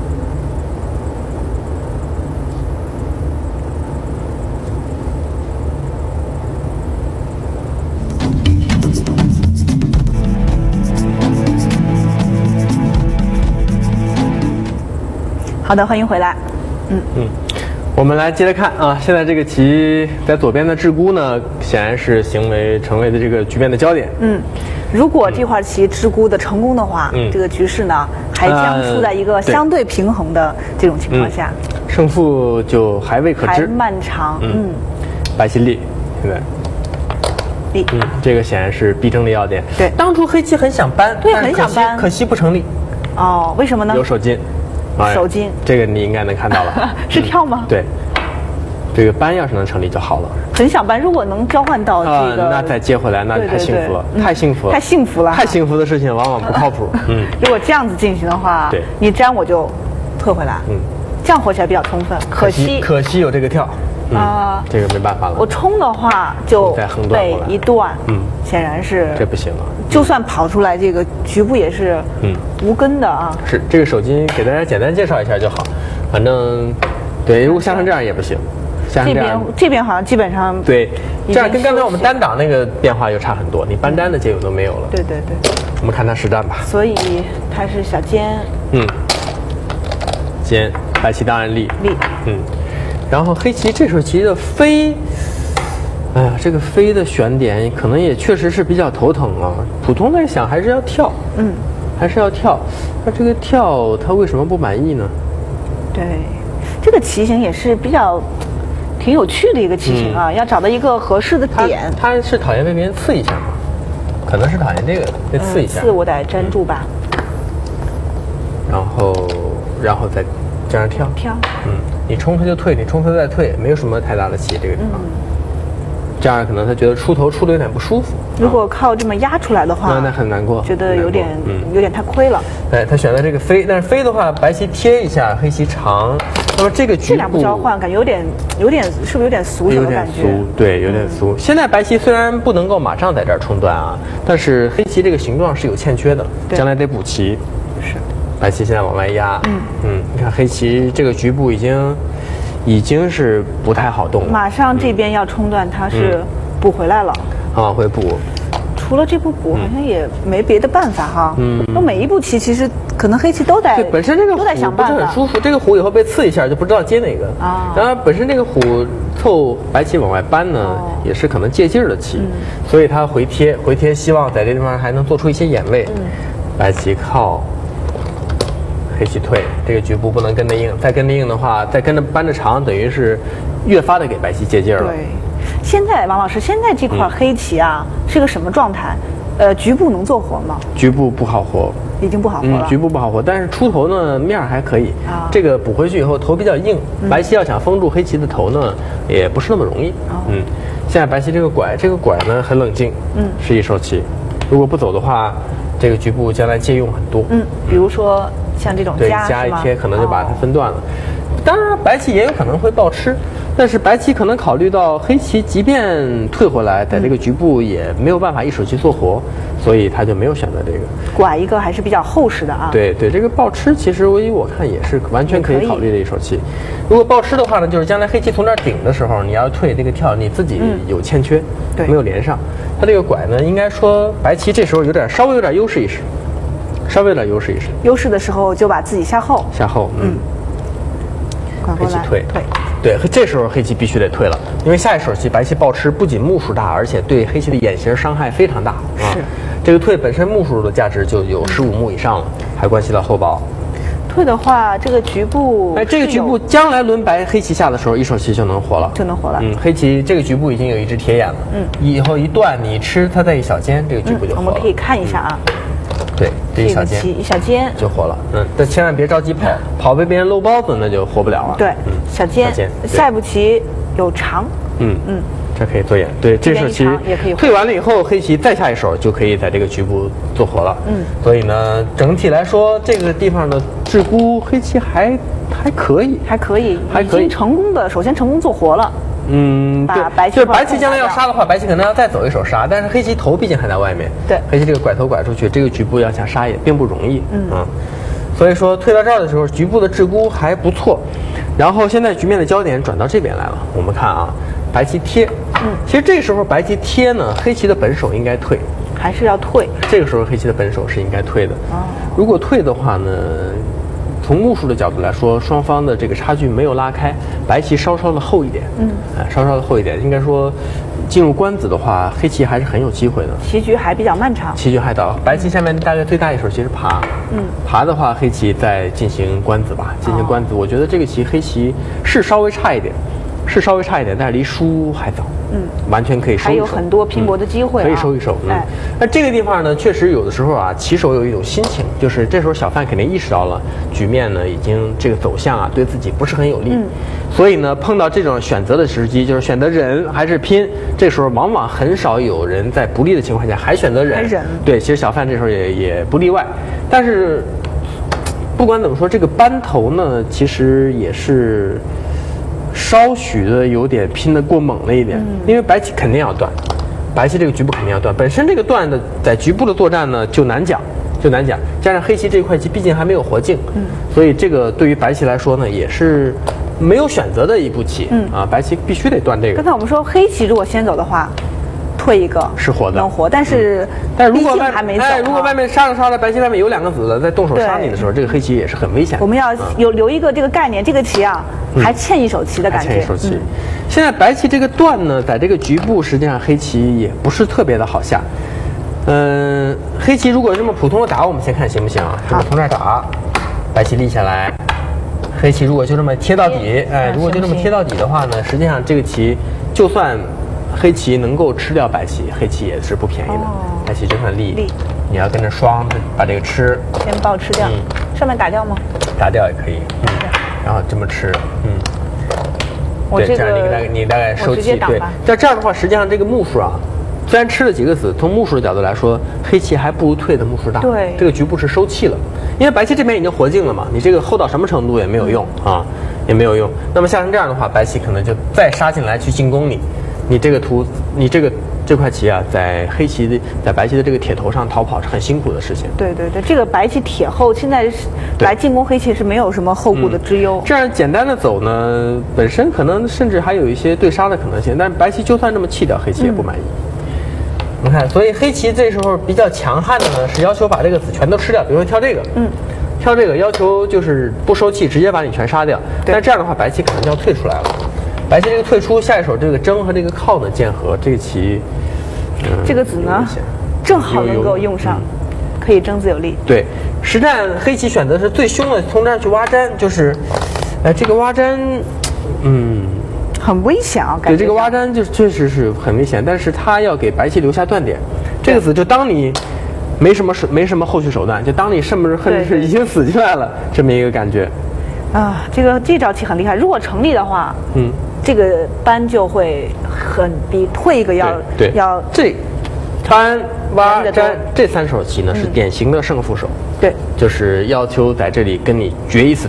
好的，欢迎回来。嗯嗯，我们来接着看啊，现在这个棋在左边的雉孤呢，显然是行为成为的这个局面的焦点。 嗯，如果这块棋雉孤的成功的话，嗯，这个局势呢还将处在一个相对平衡的这种情况下， 呃嗯、胜负就还未可知， 还漫长。嗯，嗯白棋立，现在。 立， 嗯，这个显然是必争的要点。 对， 当初黑棋很想搬， 对，很想搬， 可惜不成立。 哦，为什么呢？ 有手筋。 手筋， 这个你应该能看到了， 是跳吗？ 对，这个搬要是能成立就好了。 很想搬，如果能交换到这个， 那再接回来，那太幸福了，太幸福了， 太幸福了， 太幸福的事情往往不靠谱。 嗯，如果这样子进行的话， 对， 你粘我就退回来，嗯，这样活起来比较充分。可惜， 可惜有这个跳啊，这个没办法了。 我冲的话就被一断，嗯，显然是这不行了。 就算跑出来，这个局部也是嗯无根的啊。 是这个手筋给大家简单介绍一下就好，反正对，如果像成这样也不行。像这边这边好像基本上对，这样跟刚才我们单挡那个变化又差很多，你搬粘的结果都没有了。 对对对， 我们看他实战吧。 所以他是小尖， 嗯，尖，白棋当然立立， 嗯，然后黑棋这手棋的飞。哎呀，这个飞的选点可能也确实是比较头疼啊。普通来想还是要跳，嗯，还是要跳。那这个跳他为什么不满意呢？ 对，这个棋形也是比较挺有趣的一个棋形啊，嗯、要找到一个合适的点。 他是讨厌被别人刺一下吗？可能是讨厌这个，被刺一下。 嗯、刺我得粘住吧。 然后，然后再这样跳。 跳。 嗯，你冲他就退，你冲他再退，没有什么太大的棋这个地方。嗯，这样可能他觉得出头出的有点不舒服。 如果靠这么压出来的话， 那那很难过， 觉得有点嗯有点太亏了。 哎，他选择这个飞，但是飞的话，白棋贴一下，黑棋长。那么这个局部这两步交换，感觉有点有点是不是有点俗？ 有点俗，对，有点俗。现在白棋虽然不能够马上在这儿冲断啊，但是黑棋这个形状是有欠缺的，将来得补齐。 是。 白棋现在往外压，嗯嗯，你看黑棋这个局部已经已经是不太好动了。 马上这边要冲断，它是补回来了。 啊，会补。 除了这步补，好像也没别的办法哈。嗯，那每一步棋其实可能黑棋都得对本身这个都得想办法。 不是很舒服，这个虎以后被刺一下就不知道接哪个啊。然后本身这个虎凑白棋往外搬呢，哦、也是可能借劲儿的棋，嗯、所以他回贴回贴，希望在这地方还能做出一些眼位。嗯、白棋靠，黑棋退，这个局部不能跟着硬，再跟着硬的话，再跟着搬着长，等于是越发的给白棋借劲儿了。 对。现在王老师，现在这块黑棋啊、嗯、是个什么状态？呃，局部能做活吗？ 局部不好活， 已经不好活了。 嗯，局部不好活，但是出头呢面还可以。啊，这个补回去以后头比较硬，嗯、白棋要想封住黑棋的头呢，也不是那么容易。哦、嗯，现在白棋这个拐，这个拐呢很冷静，嗯，是一手棋。如果不走的话，这个局部将来借用很多。 嗯，比如说像这种对加一贴，可能就把它分断了。哦当然白棋也有可能会暴吃，但是白棋可能考虑到黑棋即便退回来，在这个局部也没有办法一手棋做活，所以他就没有选择这个。 拐一个还是比较厚实的啊。 对对，这个暴吃其实依我看也是完全可以考虑的一手棋。如果暴吃的话呢，就是将来黑棋从这儿顶的时候，你要退这个跳，你自己有欠缺，嗯、 对， 没有连上。他这个拐呢，应该说白棋这时候有点稍微有点优势一时，稍微有点优势一时。 优势的时候就把自己下后。 下后，嗯。 拐过来， 黑棋退， 退。 对，这时候黑棋必须得退了，因为下一手棋白棋暴吃不仅目数大，而且对黑棋的眼型伤害非常大啊。 是， 这个退本身目数的价值就有十五目以上了，还关系到后保。 退的话，这个局部， 哎，这个局部将来轮白黑棋下的时候，一手棋就能活了， 就能活了。 嗯，黑棋这个局部已经有一只铁眼了，嗯，以后一断你吃它在一小尖，这个局部就活了。 嗯、我们可以看一下啊。 嗯对，这一小尖， 一小尖就活了。嗯，但千万别着急跑，跑被别人搂包子那就活不了了。 对，嗯，小尖，下一步棋有长。 嗯嗯，这可以做眼。对，这手棋也可以退完了以后，黑棋再下一手就可以在这个局部做活了。嗯，所以呢，整体来说，这个地方的鹧鸪黑棋还还可以， 还可以， 还可以成功的，首先成功做活了。 嗯，对， 白棋就是白棋将来要杀的话，白棋可能要再走一手杀，但是黑棋头毕竟还在外面。 对， 黑棋这个拐头拐出去，这个局部要想杀也并不容易。嗯啊，所以说退到这儿的时候，局部的鹧鸪还不错。然后现在局面的焦点转到这边来了，我们看啊，白棋贴。嗯，其实这个时候白棋贴呢，黑棋的本手应该退， 还是要退。 这个时候黑棋的本手是应该退的。哦，如果退的话呢？从目数的角度来说，双方的这个差距没有拉开，白棋稍稍的厚一点，嗯，哎，稍稍的厚一点，应该说，进入官子的话，黑棋还是很有机会的。 棋局还比较漫长。 棋局还早，白棋下面大概最大一手棋是爬，嗯，爬的话，黑棋再进行官子吧，进行官子，哦、我觉得这个棋黑棋是稍微差一点，是稍微差一点，但是离输还早，嗯，完全可以收一手， 还有很多拼搏的机会、啊嗯，可以收一手。嗯， 哎， 那这个地方呢，确实有的时候啊，棋手有一种心情，就是这时候小范肯定意识到了局面呢已经这个走向啊对自己不是很有利，嗯，所以呢碰到这种选择的时机，就是选择忍还是拼，这时候往往很少有人在不利的情况下还选择忍， 忍， 对，其实小范这时候也也不例外，但是不管怎么说，这个班头呢其实也是稍许的有点拼得过猛了一点，嗯、因为白棋肯定要断，白棋这个局部肯定要断，本身这个断的在局部的作战呢就难讲，就难讲，加上黑棋这块棋毕竟还没有活境，嗯，所以这个对于白棋来说呢也是没有选择的一步棋，嗯啊，白棋必须得断这个。 刚才我们说黑棋如果先走的话，退一个是活的， 能活，但是、嗯、 但是如果外还没走、 哎，如果外面杀着杀着，白棋外面有两个子了，在动手杀你的时候，这个黑棋也是很危险的。 我们要有留一个这个概念，这个棋啊、嗯、还欠一手棋的感觉。 还欠一手棋。嗯、现在白棋这个断呢，在这个局部实际上黑棋也不是特别的好下。嗯、呃，黑棋如果这么普通的打，我们先看行不行啊？这么从这儿打，白棋立下来。黑棋如果就这么贴到底，哎，如果就这么贴到底的话呢，实际上这个棋就算黑棋能够吃掉白棋，黑棋也是不便宜的。哦、白棋就算立，立你要跟着双把这个吃， 先爆吃掉，嗯、上面打掉吗？ 打掉也可以，嗯，然后这么吃，嗯。 我这个、 对，这样你大概你大概收气，对。但这样的话，实际上这个目数啊，虽然吃了几个子，从目数的角度来说，黑棋还不如退的目数大。 对， 这个局部是收气了，因为白棋这边已经活境了嘛，你这个厚到什么程度也没有用、嗯、啊，也没有用。那么下成这样的话，白棋可能就再杀进来去进攻你，你这个图，你这个这块棋啊，在黑棋的在白棋的这个铁头上逃跑是很辛苦的事情。 对对对，这个白棋铁后现在来进攻黑棋是没有什么后顾的之忧、嗯。 这样简单的走呢，本身可能甚至还有一些对杀的可能性，但是白棋就算这么弃掉，黑棋也不满意。你、嗯、看，所以黑棋这时候比较强悍的呢，是要求把这个子全都吃掉，比如说挑这个，嗯，挑这个要求就是不收气，直接把你全杀掉。但这样的话，白棋可能就要退出来了。白棋这个退出，下一手这个争和这个靠呢剑合，这个棋， 嗯、这个子呢正好能够用上，嗯、可以争子有力。 对，实战黑棋选择是最凶的，从这儿去挖粘，就是，哎，这个挖粘，嗯。 很危险啊！ 对，这个挖粘就确实是很危险，但是他要给白棋留下断点。这个子就当你没什么手，没什么后续手段，就当你甚至甚至是已经死进来了这么一个感觉。 啊，这个这招棋很厉害。如果成立的话，嗯，这个班就会很比退一个要对要这穿挖粘这三手棋呢、嗯、是典型的胜负手。 对， 就是要求在这里跟你决一死战。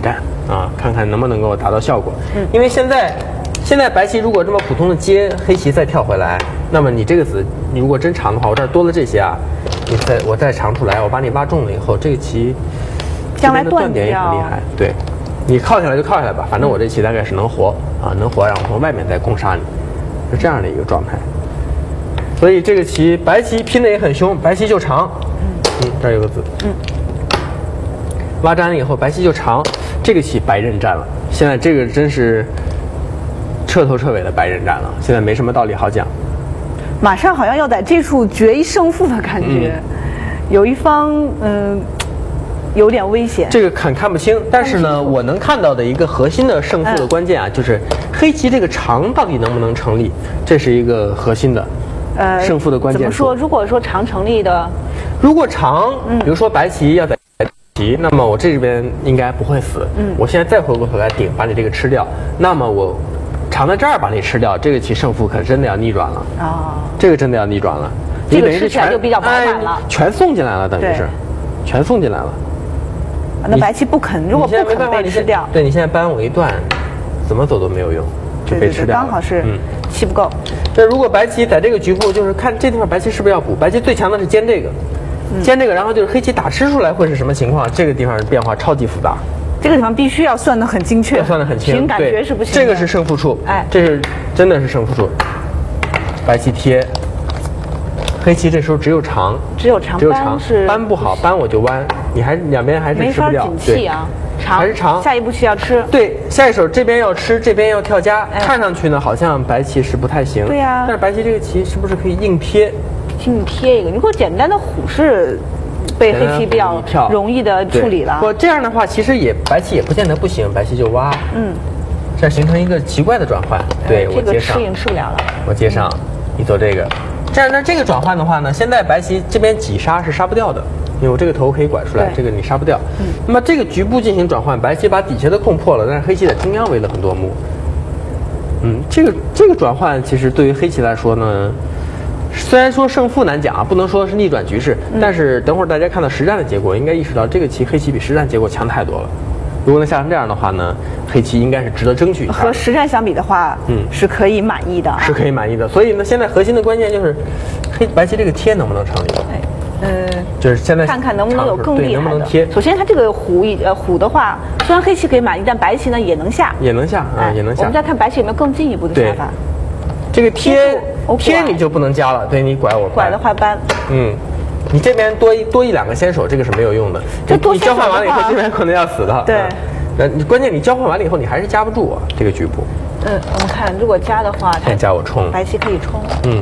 啊，看看能不能够达到效果。嗯，因为现在现在白棋如果这么普通的接，黑棋再跳回来，那么你这个子你如果真长的话，我这儿多了这些啊，你再我再长出来，我把你挖中了以后，这个棋将来断点也很厉害。对，你靠下来就靠下来吧，反正我这棋大概是能活啊，能活，然后从外面再攻杀你，是这样的一个状态。所以这个棋白棋拼的也很凶，白棋就长。嗯，这儿有个子。嗯。挖粘了以后，白棋就长，这个棋白刃占了。现在这个真是彻头彻尾的白刃占了，现在没什么道理好讲。 马上好像要在这处决一胜负的感觉，嗯、有一方嗯、呃、有点危险。 这个很看不清，但是呢，我能看到的一个核心的胜负的关键啊，嗯、就是黑棋这个长到底能不能成立，这是一个核心的。呃，胜负的关键。 怎么说？如果说长成立的， 如果长，嗯，比如说白棋要在棋，那么我这边应该不会死。嗯，我现在再回过头来顶，把你这个吃掉，那么我长在这儿把你吃掉，这个棋胜负可真的要逆转了。啊，这个真的要逆转了。 这个吃起来就比较饱满了， 全送进来了，等于是，全送进来了。 那白棋不肯，如果不肯被吃掉， 对你现在扳我一段，怎么走都没有用。就被吃掉了， 刚好是气不够。 那如果白棋在这个局部，就是看这地方白棋是不是要补？白棋最强的是尖这个，嗯、尖这个，然后就是黑棋打吃出来会是什么情况？这个地方变化超级复杂， 这个地方必须要算得很精确， 要算得很清， 凭感觉是不行的。 这个是胜负处，哎，这是真的是胜负处。白棋贴，黑棋这时候只有长， 只有长， 只有长是扳不好，扳我就弯，你还两边还是吃不掉， 没法景气啊。 还是长， 下一步棋要吃。 对，下一手这边要吃，这边要跳家。哎、看上去呢，好像白棋是不太行。 对呀、啊。 但是白棋这个棋是不是可以硬贴？ 硬贴一个，如果简单的虎式被黑棋比较容易的处理了。 我这样的话，其实也白棋也不见得不行，白棋就挖。嗯。这样形成一个奇怪的转换。对，我接上。 这个吃赢吃不了了。 我接上，你做这个。这样，那这个转换的话呢，现在白棋这边挤杀是杀不掉的。因为我这个头可以拐出来，这个你杀不掉。嗯，那么这个局部进行转换，白棋把底下的空破了，但是黑棋在中央围了很多目。嗯，这个这个转换其实对于黑棋来说呢，虽然说胜负难讲啊，不能说是逆转局势，嗯、但是等会儿大家看到实战的结果，应该意识到这个棋黑棋比实战结果强太多了。如果能下成这样的话呢，黑棋应该是值得争取一下。 和实战相比的话，嗯，是可以满意的、啊， 是可以满意的。所以呢，现在核心的关键就是黑白棋这个贴能不能成立？哎。呃，就是现在看看能不能有更厉害的。 能不能贴？ 首先，它这个虎呃虎的话，虽然黑棋可以满意，但白棋呢也能下， 也能下啊、嗯，也能下。 我们再看白棋有没有更进一步的下法。 这个贴贴你就不能加了，对你拐我拐的话扳。 嗯，你这边多一多一两个先手，这个是没有用的。 这多你交换完了以后，这边可能要死的。 对。 那你关键你交换完了以后，你还是夹不住啊这个局部。 嗯，我们看如果加的话， 它加我冲， 白棋可以冲。 嗯。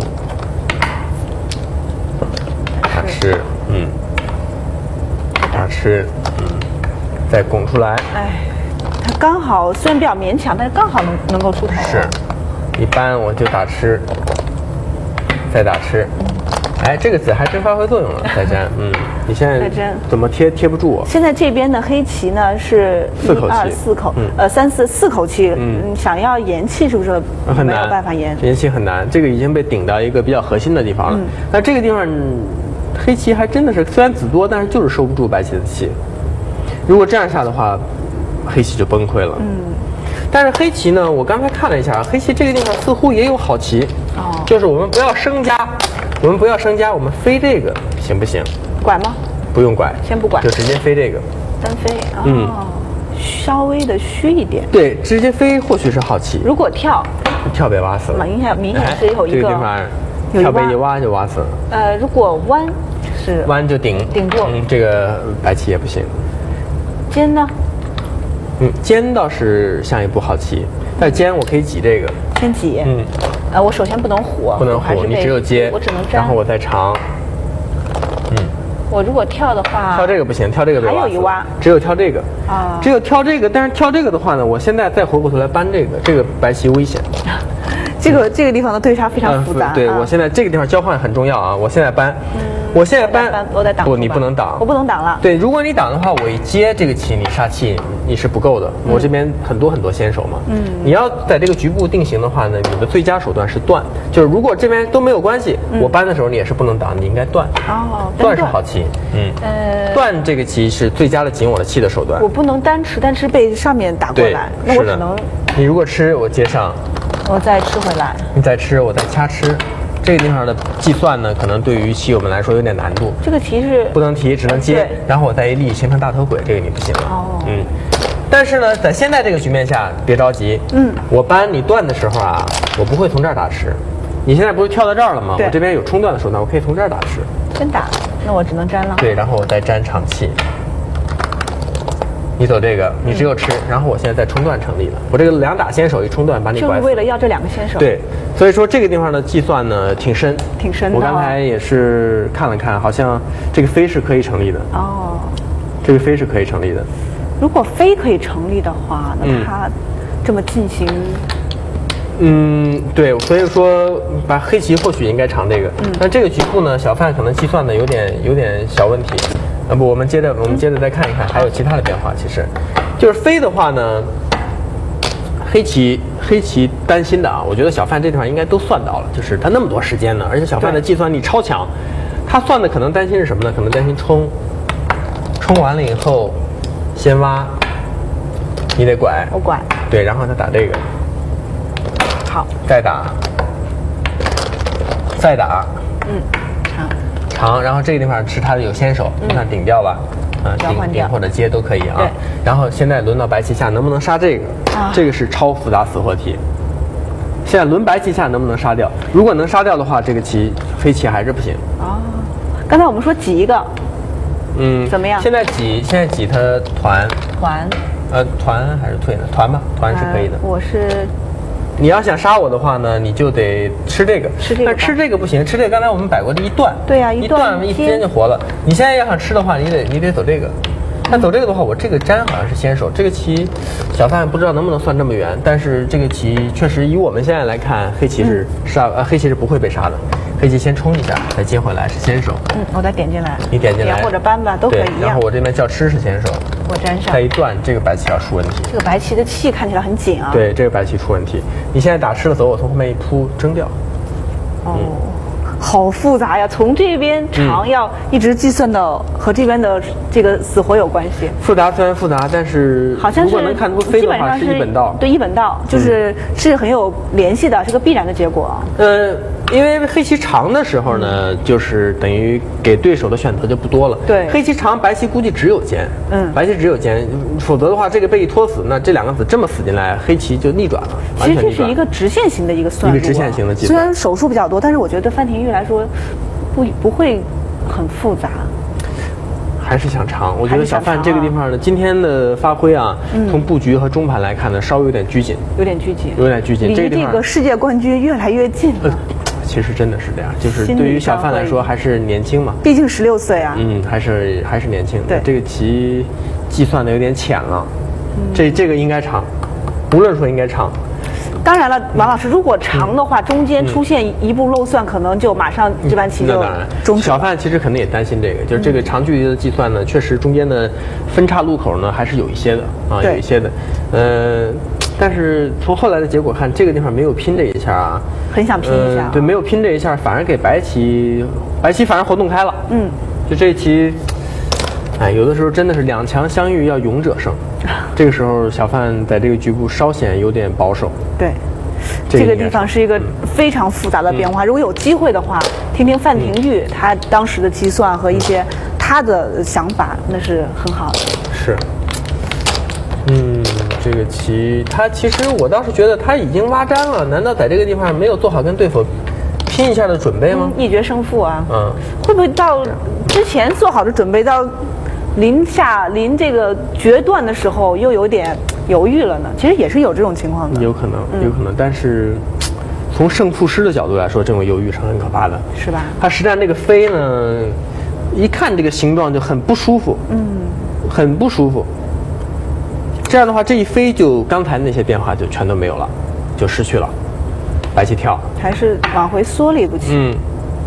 打吃，嗯。打吃，嗯，再拱出来。哎， 它刚好虽然比较勉强，但是刚好能能够出头。 是，一般我就打吃，再打吃。哎，这个子还真发挥作用了，再粘。嗯，你现在怎么贴贴不住我？ 现在这边的黑棋呢是四口气，四口，嗯、呃，三四四口气。嗯，想要延气是不是很难？ 没有办法延， 延气很难。这个已经被顶到一个比较核心的地方了。嗯、那这个地方。黑棋还真的是，虽然子多，但是就是收不住白棋的气。如果这样下的话，黑棋就崩溃了。嗯。但是黑棋呢，我刚才看了一下，黑棋这个地方似乎也有好棋。哦。就是我们不要升加，我们不要升加，我们飞这个行不行？ 拐吗？ 不用拐， 先不拐， 就直接飞这个。 单飞。哦、嗯。稍微的虚一点。 对，直接飞或许是好棋。 如果跳， 跳被挖死了。 明显明显是有一个。 这个地方。跳被一挖就挖死了。 呃，如果弯是弯就顶顶住， 嗯，这个白棋也不行。 尖呢？ 嗯，尖倒是像一步好棋，但尖我可以挤这个。 先挤。嗯。呃，我首先不能虎， 不能虎，你只有接， 我只能粘， 然后我再长。嗯。 我如果跳的话， 跳这个不行，跳这个被挖死了。 还有一挖， 只有跳这个啊，只有跳这个，但是跳这个的话呢，我现在再回过头来扳这个，这个白棋危险。 这个这个地方的对杀非常复杂。 嗯、对、啊、我现在这个地方交换很重要啊！我现在搬，嗯、 我现在搬， 我在挡。 不，你不能挡， 我不能挡了。 对，如果你挡的话，我一接这个棋，你杀气你是不够的。我这边很多很多先手嘛，嗯，你要在这个局部定型的话呢，你的最佳手段是断，就是如果这边都没有关系，我搬的时候你也是不能挡，你应该断。 哦， 断是好棋，嗯，呃，断这个棋是最佳的紧我的气的手段。 我不能单吃，单吃被上面打过来，那我只能。 你如果吃，我接上， 我再吃回来。 你再吃，我再掐吃。这个地方的计算呢，可能对于棋友们来说有点难度。 这个题是不能提，只能接，然后我再一立形成大头鬼，这个你不行了。哦，嗯。但是呢，在现在这个局面下，别着急。嗯，我搬你断的时候啊，我不会从这儿打吃。你现在不是跳到这儿了吗？我这边有冲断的手段，我可以从这儿打吃。 真打？那我只能粘了。 对，然后我再粘长气。你走这个，你只有吃，然后我现在再冲断成立了。我这个两打先手一冲断把你拐死。 就是为了要这两个先手。 对，所以说这个地方的计算呢挺深， 挺深的。 我刚才也是看了看，好像这个飞是可以成立的。哦，这个飞是可以成立的。 如果飞可以成立的话，那它这么进行， 嗯，对，所以说把黑棋或许应该长这个，嗯，但这个局部呢，小范可能计算的有点有点小问题。啊不，我们接着我们接着再看一看，还有其他的变化。其实，就是飞的话呢，黑棋黑棋担心的啊，我觉得小范这地方应该都算到了，就是他那么多时间呢，而且小范的计算力超强，他算的可能担心是什么呢？可能担心冲，冲完了以后先挖，你得拐， 我拐， 对，然后他打这个， 好， 再打，再打，嗯。长，然后这个地方是他的有先手，你看顶掉吧，啊，顶顶或者接都可以啊。然后现在轮到白棋下，能不能杀这个？这个是超复杂死活题。现在轮白棋下能不能杀掉？如果能杀掉的话，这个棋飞棋还是不行。哦， 刚才我们说挤一个， 嗯， 怎么样？ 现在挤，现在挤他团团， 呃，团还是退呢？团吧，团是可以的。 我是。 你要想杀我的话呢，你就得吃这个， 吃这个， 但吃这个不行，吃这个刚才我们摆过的一断， 对呀、啊， 一断一间就活了。你现在要想吃的话，你得你得走这个，那走这个的话，我这个粘好像是先手，这个棋小范不知道能不能算这么圆，但是这个棋确实以我们现在来看，黑棋是杀、嗯、呃黑棋是不会被杀的，黑棋先冲一下再接回来是先手。 嗯，我再点进来， 你点进来或者搬吧都可以一样。 然后我这边叫吃是先手。 我粘上， 再一断，这个白棋要出问题。 这个白棋的气看起来很紧啊。 对，这个白棋出问题。你现在打吃了走，我从后面一扑，蒸掉。 哦，嗯、好复杂呀！从这边长要一直计算到和这边的这个死活有关系。 复杂虽然复杂，但是好像是如果能看出飞的话是一本道。 对，一本道就是、嗯、是很有联系的，是个必然的结果。 呃。因为黑棋长的时候呢，嗯、就是等于给对手的选择就不多了。 对， 黑棋长，白棋估计只有尖。嗯，白棋只有尖，否则的话，这个被一拖死，那这两个子这么死进来，黑棋就逆转了。 其实这是一个直线型的一个算法、啊，一个直线型的计算。 虽然手数比较多，但是我觉得对范廷玉来说，不不会很复杂。 还是想长，我觉得小范这个地方呢，今天的发挥啊，嗯、从布局和中盘来看呢，稍微有点拘谨， 有点拘谨， 有点拘谨。 离这个世界冠军越来越近了。呃其实真的是这样，就是对于小范来说还是年轻嘛， 毕竟十六岁啊。 嗯，还是还是年轻。 对， 这个棋计算的有点浅了，嗯、这这个应该长，无论说应该长。 当然了，王老师，如果长的话，嗯、中间出现一步漏算，可能就马上这盘棋就终止。 小范其实可能也担心这个，就是这个长距离的计算呢，确实中间的分叉路口呢还是有一些的啊，有一些的，呃。但是从后来的结果看，这个地方没有拼这一下啊， 很想拼一下、啊呃。对，没有拼这一下，反而给白棋，白棋反而活动开了。嗯，就这一棋，哎，有的时候真的是两强相遇要勇者胜。这个时候，小范在这个局部稍显有点保守。 对，这个, 这个地方是一个非常复杂的变化。嗯、如果有机会的话，听听范廷玉、嗯、他当时的计算和一些他的想法，那是很好的。 是。嗯，这个棋，他其实我倒是觉得他已经挖粘了，难道在这个地方没有做好跟对手拼一下的准备吗？ 嗯、一决胜负啊， 嗯， 会不会到之前做好的准备，到临下临这个决断的时候又有点犹豫了呢？其实也是有这种情况的， 有可能，有可能，嗯、但是从胜负师的角度来说，这种犹豫是很可怕的， 是吧？ 他实战这个飞呢，一看这个形状就很不舒服，嗯，很不舒服。这样的话，这一飞就刚才那些变化就全都没有了，就失去了。白棋跳， 还是往回缩了一步棋。 嗯，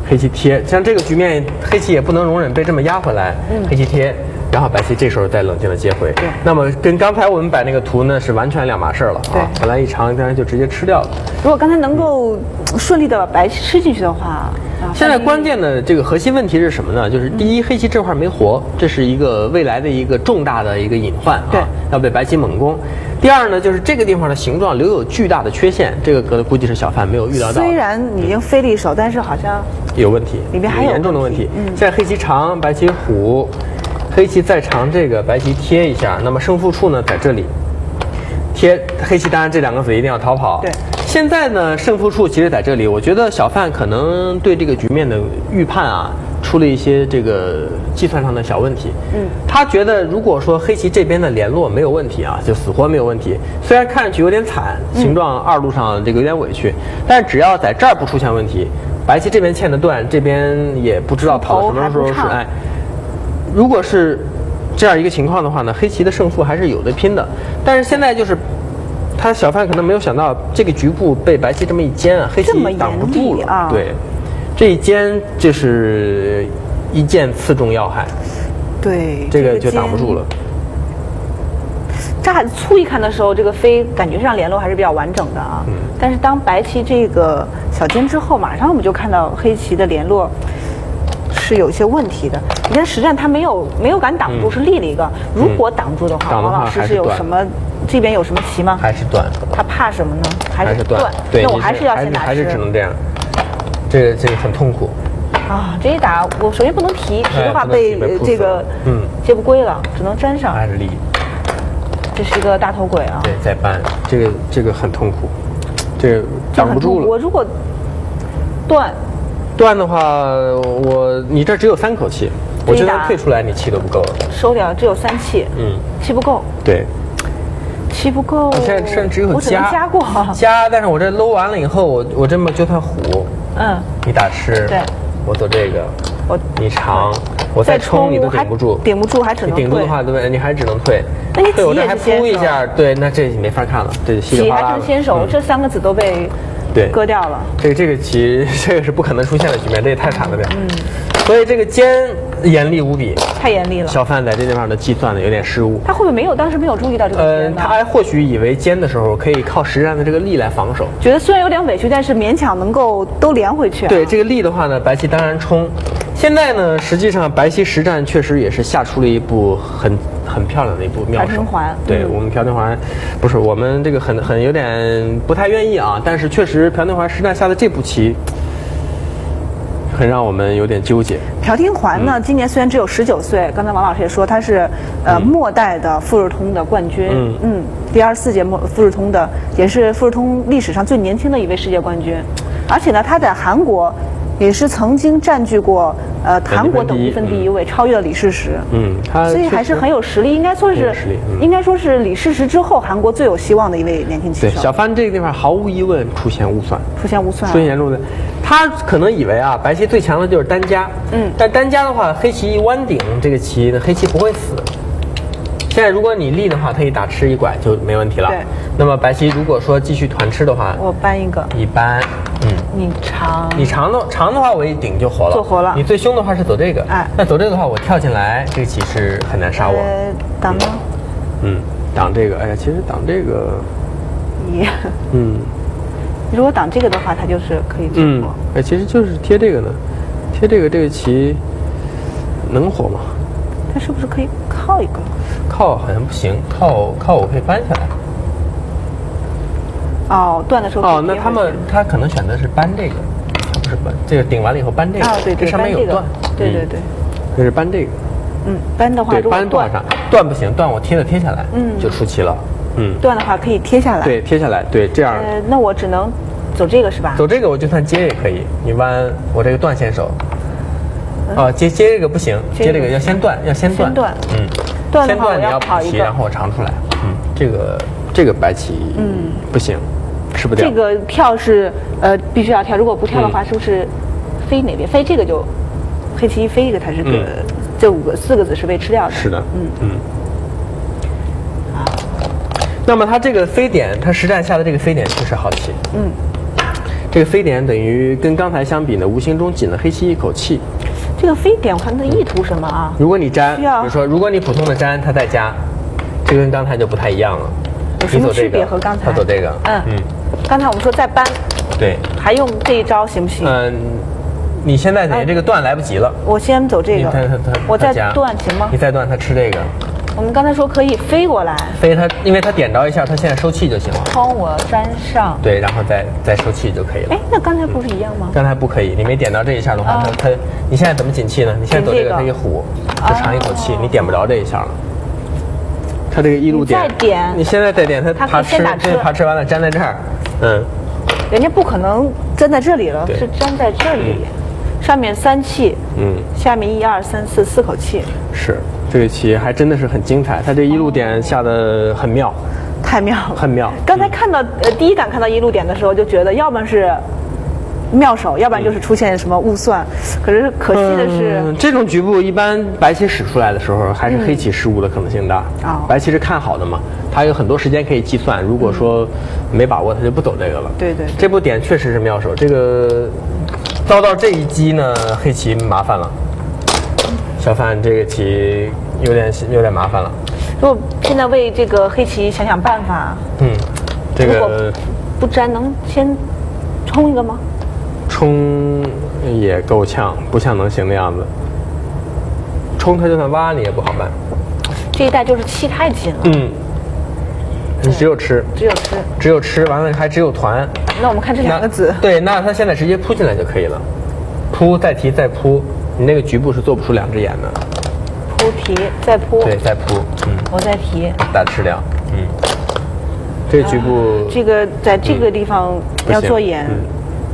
黑棋贴，像这个局面，黑棋也不能容忍被这么压回来，嗯、黑棋贴，然后白棋这时候再冷静的接回。 对， 那么跟刚才我们摆那个图呢是完全两码事了啊。本来一长，当然就直接吃掉了。 如果刚才能够顺利的把白棋吃进去的话，啊、 现在关键的这个核心问题是什么呢？就是第一，嗯、黑棋这块没活，这是一个未来的一个重大的一个隐患啊， 对， 要被白棋猛攻。第二呢，就是这个地方的形状留有巨大的缺陷，这个估估计是小范没有预料到。 虽然已经飞了一手，但是好像有问题， 里面还有严重的问题。 嗯， 现在黑棋长，白棋虎，黑棋再长这个，白棋贴一下，那么胜负处呢在这里。贴黑棋，当然这两个子一定要逃跑。 对， 现在呢胜负处其实在这里，我觉得小范可能对这个局面的预判啊。出了一些这个计算上的小问题，嗯，他觉得如果说黑棋这边的联络没有问题啊，就死活没有问题，虽然看上去有点惨，形状二路上这个有点委屈，嗯、但只要在这儿不出现问题，白棋这边欠的断，这边也不知道跑到什么时候是哎，如果是这样一个情况的话呢，黑棋的胜负还是有的拼的，但是现在就是他小范可能没有想到这个局部被白棋这么一尖啊，黑棋挡不住了， 啊、 对。这一尖就是一剑刺中要害， 对， 这个就挡不住了。 乍粗一看的时候，这个飞感觉上联络还是比较完整的啊。嗯。但是当白棋这个小尖之后，马上我们就看到黑棋的联络是有一些问题的。你看实战他没有没有敢挡住，嗯、是立了一个。如果挡住的话， 嗯、 王老师是有什么？这边有什么棋吗？ 还是断。 他怕什么呢？还是断。 对，那我还是要先打吃。 还是只能这样。这个这个很痛苦啊！这一打，我首先不能提，提的话被这个嗯接不归了，只能粘上。 还是立， 这是一个大头鬼啊！ 对，再扳，这个这个很痛苦，这个挡不住了。 我如果断断的话，我你这只有三口气，我就算退出来，你气都不够了。 收掉，只有三气，嗯，气不够。 对。 气不够， 我现在甚至只有加， 我只能加过加，但是我这搂完了以后，我我这么就算虎， 嗯， 你打吃， 对， 我走这个， 我你长，我再冲你都顶不住， 顶不住还只能退， 顶住的话，对不对？你还只能退， 那你对我这还扑一下，对，那这没法看了，这稀里哗啦。 棋还成先手，这三个子都被对割掉了。 这个这个棋，这个是不可能出现的局面，这也太惨了点。嗯，所以这个尖严厉无比， 太严厉了。 小范在这地方的计算呢有点失误。 他会不会没有当时没有注意到这个尖呢？ 呃，他或许以为尖的时候可以靠实战的这个力来防守， 觉得虽然有点委屈，但是勉强能够都连回去、啊。 对这个力的话呢，白棋当然冲。现在呢，实际上白棋实战确实也是下出了一步很很漂亮的一步妙手。 朴廷桓， 对、 嗯、 我们朴廷桓，不是我们这个很很有点不太愿意啊，但是确实朴廷桓实战下的这步棋。很让我们有点纠结。 朴廷桓呢，嗯、今年虽然只有十九岁，刚才王老师也说他是呃、嗯、末代的富士通的冠军，嗯嗯，第二十四届末富士通的，也是富士通历史上最年轻的一位世界冠军，而且呢，他在韩国也是曾经占据过呃韩国等级分第一位，嗯、超越了李世石， 嗯，他所以还是很有实力，应该说是、嗯、应该说是李世石之后韩国最有希望的一位年轻棋手。 对，小范这个地方毫无疑问出现误算， 出现误算， 出现严重的。他可能以为啊，白棋最强的就是单夹，嗯，但单夹的话，黑棋一弯顶，这个棋呢，黑棋不会死。现在如果你立的话，他一打吃一拐就没问题了。 对。 那么白棋如果说继续团吃的话， 我搬一个， 一搬，嗯， 你长， 你长的长的话，我一顶就活了， 就活了。 你最凶的话是走这个，哎，那走这个的话，我跳进来，这个棋是很难杀我。 呃，挡吗？ 嗯，挡这个，哎呀，其实挡这个， 也， 嗯。 如果挡这个的话，它就是可以嗯，哎，其实就是贴这个呢，贴这个这个棋能活吗？ 它是不是可以靠一个？ 靠好像不行，靠靠我可以搬下来。 哦，断的时候哦，那他们他可能选的是搬这个，不是搬这个顶完了以后搬这个， 啊对对， 这上面有断， 对对对， 这是搬这个。 嗯，搬的话对搬断上，断不行，断我贴的贴下来，嗯，就出棋了。嗯， 断的话可以贴下来， 对，贴下来，对，这样。 呃，那我只能走这个是吧？ 走这个我就算接也可以，你弯我这个断先手。啊，接接这个不行，接这个要先断，要先断。 先断， 嗯， 断先断你要跑棋，然后我长出来。嗯，这个这个白棋，嗯，不行，吃不掉。 这个跳是呃必须要跳，如果不跳的话，是不是飞哪边？飞这个就黑棋一飞一个，它是个这五个四个子是被吃掉的。 是的，嗯嗯。那么它这个飞点，它实战下的这个飞点确实好棋。嗯， 这个飞点等于跟刚才相比呢，无形中紧了黑棋一口气。 这个飞点我看它的意图什么啊？ 如果你粘， 需要比如说，如果你普通的粘，它再加，这跟刚才就不太一样了。 有什么区别和刚才？ 他走这个， 嗯嗯。刚才我们说再搬， 对， 还用这一招行不行？ 嗯，你现在等于这个断来不及了。 我先走这个， 他他他我再断行吗？ 你再断，他吃这个。 我们刚才说可以飞过来， 飞它，因为它点着一下，它现在收气就行了。 帮我粘上。 对，然后再再收气就可以了。 哎，那刚才不是一样吗？ 刚才不可以，你没点到这一下的话，它它，你现在怎么紧气呢？你现在走这个，它一虎，就长一口气，你点不着这一下了。它这个一路点， 再点， 你现在再点，它爬吃，这爬吃完了粘在这儿，嗯。 人家不可能粘在这里了，是粘在这里。上面三气，嗯，下面一二三四四口气， 是这个棋还真的是很精彩，它这一路点下的很妙， 太妙了， 很妙。 刚才看到呃第一感看到一路点的时候，就觉得要不然是妙手，要不然就是出现什么误算。可是可惜的是， 嗯、这种局部一般白棋使出来的时候，还是黑棋失误的可能性大。 哦、 白棋是看好的嘛，它有很多时间可以计算。如果说没把握，他就不走这个了。 对对， 这步点确实是妙手，这个。遭到这一击呢，黑棋麻烦了。小范这个棋有点有点麻烦了。 如果现在为这个黑棋想想办法， 嗯，这个不粘能先冲一个吗？ 冲也够呛，不像能行的样子。冲它就算挖你也不好办。 这一带就是气太紧了。 嗯。你只有吃， 只有吃， 只有吃，完了还只有团。 那我们看这两个子， 对，那他现在直接扑进来就可以了，扑再提再扑，你那个局部是做不出两只眼的。 扑提再扑， 对，再扑，嗯， 我再提， 打吃掉，嗯，这个局部， 呃、这个在这个地方要做眼， 嗯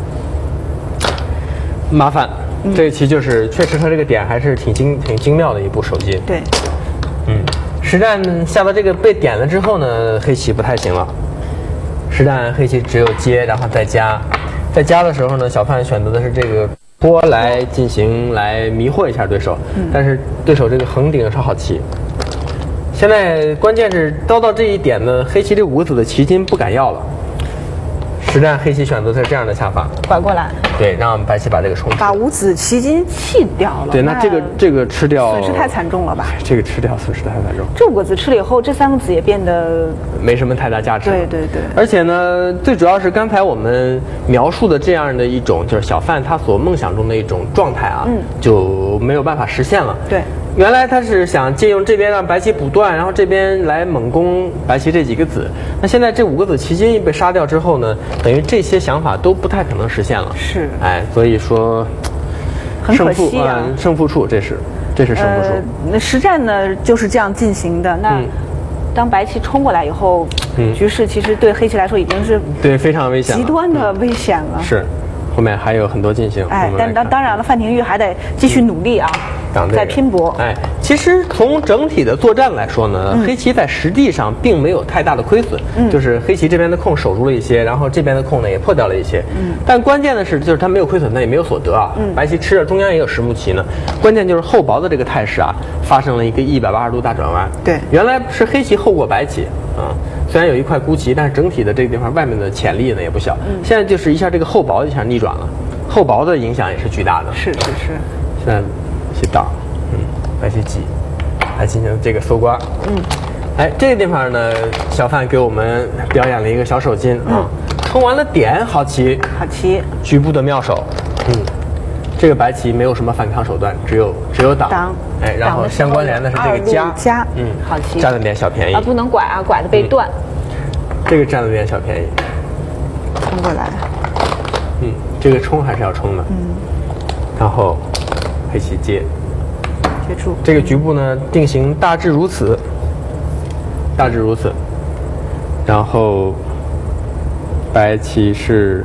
嗯、麻烦。嗯、这个棋就是确实它这个点还是挺精挺精妙的一步手筋。 对， 嗯。实战下到这个被点了之后呢，黑棋不太行了。实战黑棋只有接，然后再加。在加的时候呢，小范选择的是这个坡来进行来迷惑一下对手，嗯、但是对手这个横顶超好棋。现在关键是遭到这一点呢，黑棋这五个子的棋筋不敢要了。实战黑棋选择是这样的下法， 拐过来， 对，让白棋把这个冲吃， 把五子棋筋弃掉了。 对，那这个这个吃掉损失太惨重了吧？ 这个吃掉损失太惨重。 这五个子吃了以后，这三个子也变得没什么太大价值。 对对对。 而且呢，最主要是刚才我们描述的这样的一种，就是小范他所梦想中的一种状态啊，嗯，就没有办法实现了。 对。 原来他是想借用这边让白棋补断，然后这边来猛攻白棋这几个子。那现在这五个子棋筋被杀掉之后呢，等于这些想法都不太可能实现了。 是， 哎，所以说， 很可惜啊， 胜负、呃、胜负处，这是这是胜负处。 呃，那实战呢就是这样进行的。那、嗯、当白棋冲过来以后，嗯，局势其实对黑棋来说已经是对非常危险， 极端的危险了。 嗯、是。后面还有很多进行， 哎，但当当然了，范廷玉还得继续努力啊， 嗯、 在拼搏。 哎，其实从整体的作战来说呢，嗯、黑棋在实地上并没有太大的亏损，嗯、就是黑棋这边的空守住了一些，然后这边的空呢也破掉了一些。嗯，但关键的是，就是它没有亏损，它也没有所得啊。嗯，白棋吃着中央也有实木棋呢，关键就是后薄的这个态势啊，发生了一个一百八十度大转弯。 对， 原来是黑棋后过白棋啊。虽然有一块孤棋，但是整体的这个地方外面的潜力呢也不小。嗯，现在就是一下这个后薄一下逆转了，后薄的影响也是巨大的。 是是是。 现在棋打，嗯，白棋挤，来进行这个搜刮。嗯，哎，这个地方呢，小范给我们表演了一个小手筋啊，冲完了点，好棋， 好棋， 局部的妙手。嗯，这个白棋没有什么反抗手段，只有只有挡。 挡。 哎，然后相关联的是这个夹， 夹， 嗯， 好棋， 占了点小便宜啊，不能拐啊，拐的被断。 嗯、这个占了点小便宜， 冲过来。 嗯，这个冲还是要冲的。嗯，然后黑棋接， 接住。 这个局部呢，定型大致如此，大致如此。然后白棋是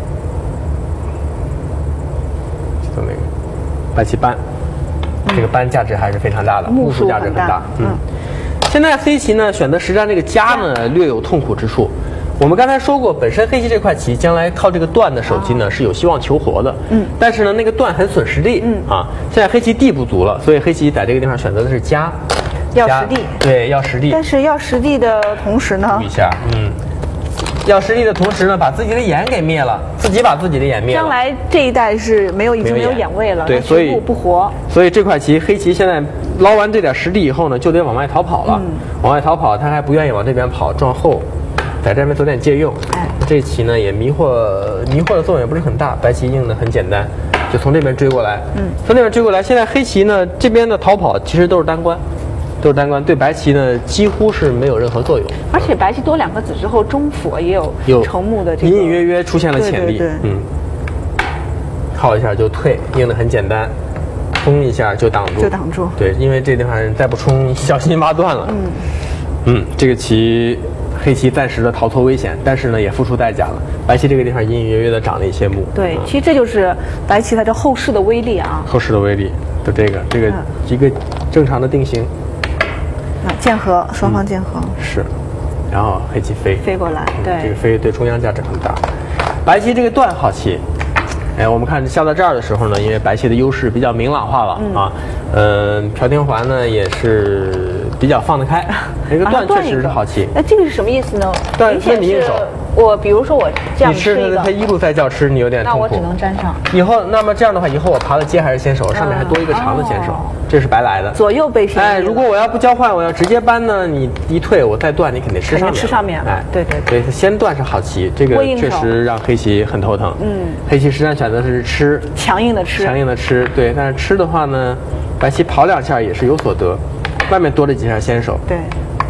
做那个白棋搬。这个搬价值还是非常大的，目数价值很大。嗯，现在黑棋呢选择实战这个夹呢，略有痛苦之处。我们刚才说过，本身黑棋这块棋将来靠这个断的手筋呢是有希望求活的。嗯，但是呢那个断很损实地。嗯啊，现在黑棋地不足了，所以黑棋在这个地方选择的是夹， 要实地。 对，要实地。 但是要实地的同时呢， 注意一下，嗯， 要失利的同时呢，把自己的眼给灭了，自己把自己的眼灭了。 将来这一代是没有已经没有眼位了， 对，所以不活。 所以这块棋，黑棋现在捞完这点实地以后呢，就得往外逃跑了。嗯、往外逃跑，他还不愿意往这边跑，撞后，在这边走点借用。哎，这棋呢也迷惑迷惑的作用也不是很大，白棋应的很简单，就从这边追过来。嗯，从那边追过来。现在黑棋呢这边的逃跑其实都是单关。都是单关，对白棋呢几乎是没有任何作用。 而且白棋多两个子之后，中府也有有成目的这个， 隐隐约约出现了潜力。 对对对嗯，靠一下就退，应的很简单，冲一下就挡住， 就挡住。 对，因为这地方再不冲，小心挖断了。嗯嗯，这个棋黑棋暂时的逃脱危险，但是呢也付出代价了。白棋这个地方隐隐约约的长了一些目。 对，嗯、其实这就是白棋它这后势的威力啊。 后势的威力的这个这个、嗯、一个正常的定型。 啊，剑合，双方剑合、 嗯、是，然后黑棋飞飞过来，对、 嗯，这个飞对中央价值很大。白棋这个断好棋，哎，我们看下到这儿的时候呢，因为白棋的优势比较明朗化了、嗯、啊，嗯，朴天桓呢也是比较放得开，这个断确实是好棋。 那这个是什么意思呢？ 断那你应手。 我比如说我这样吃一个，你吃它一路在叫吃，你有点痛苦。 那我只能粘上。 以后那么这样的话，以后我爬了接还是先手，上面还多一个长的先手，哦、这是白来的。 左右被偏移。 哎，如果我要不交换，我要直接搬呢，你一退我再断，你肯定吃上面。 吃上面。 哎， 对对对。 对，先断是好棋，这个确实让黑棋很头疼。嗯。黑棋实际上选择是吃， 强硬的吃。 强硬的吃，对，但是吃的话呢，白棋跑两下也是有所得，外面多了几下先手。 对。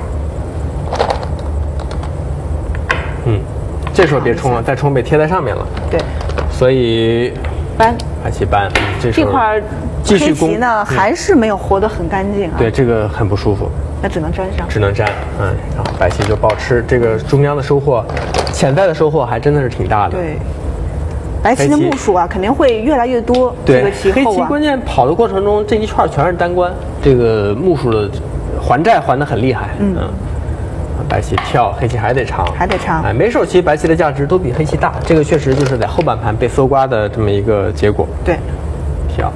嗯。这时候别冲了，再冲被贴在上面了。 对， 所以搬白棋搬，这这块继续攻黑棋呢、嗯、还是没有活得很干净啊。 对，这个很不舒服。 那只能粘上。 只能粘，嗯，然后白棋就暴吃，这个中央的收获，潜在的收获还真的是挺大的。 对，白棋的目数啊肯定会越来越多。 对， 这个棋后啊、 黑棋关键跑的过程中这一圈全是单关，这个目数的还债还得很厉害。嗯。嗯白棋跳，黑棋还得长， 还得长。 哎，每手棋白棋的价值都比黑棋大，这个确实就是在后半盘被搜刮的这么一个结果。 对， 跳，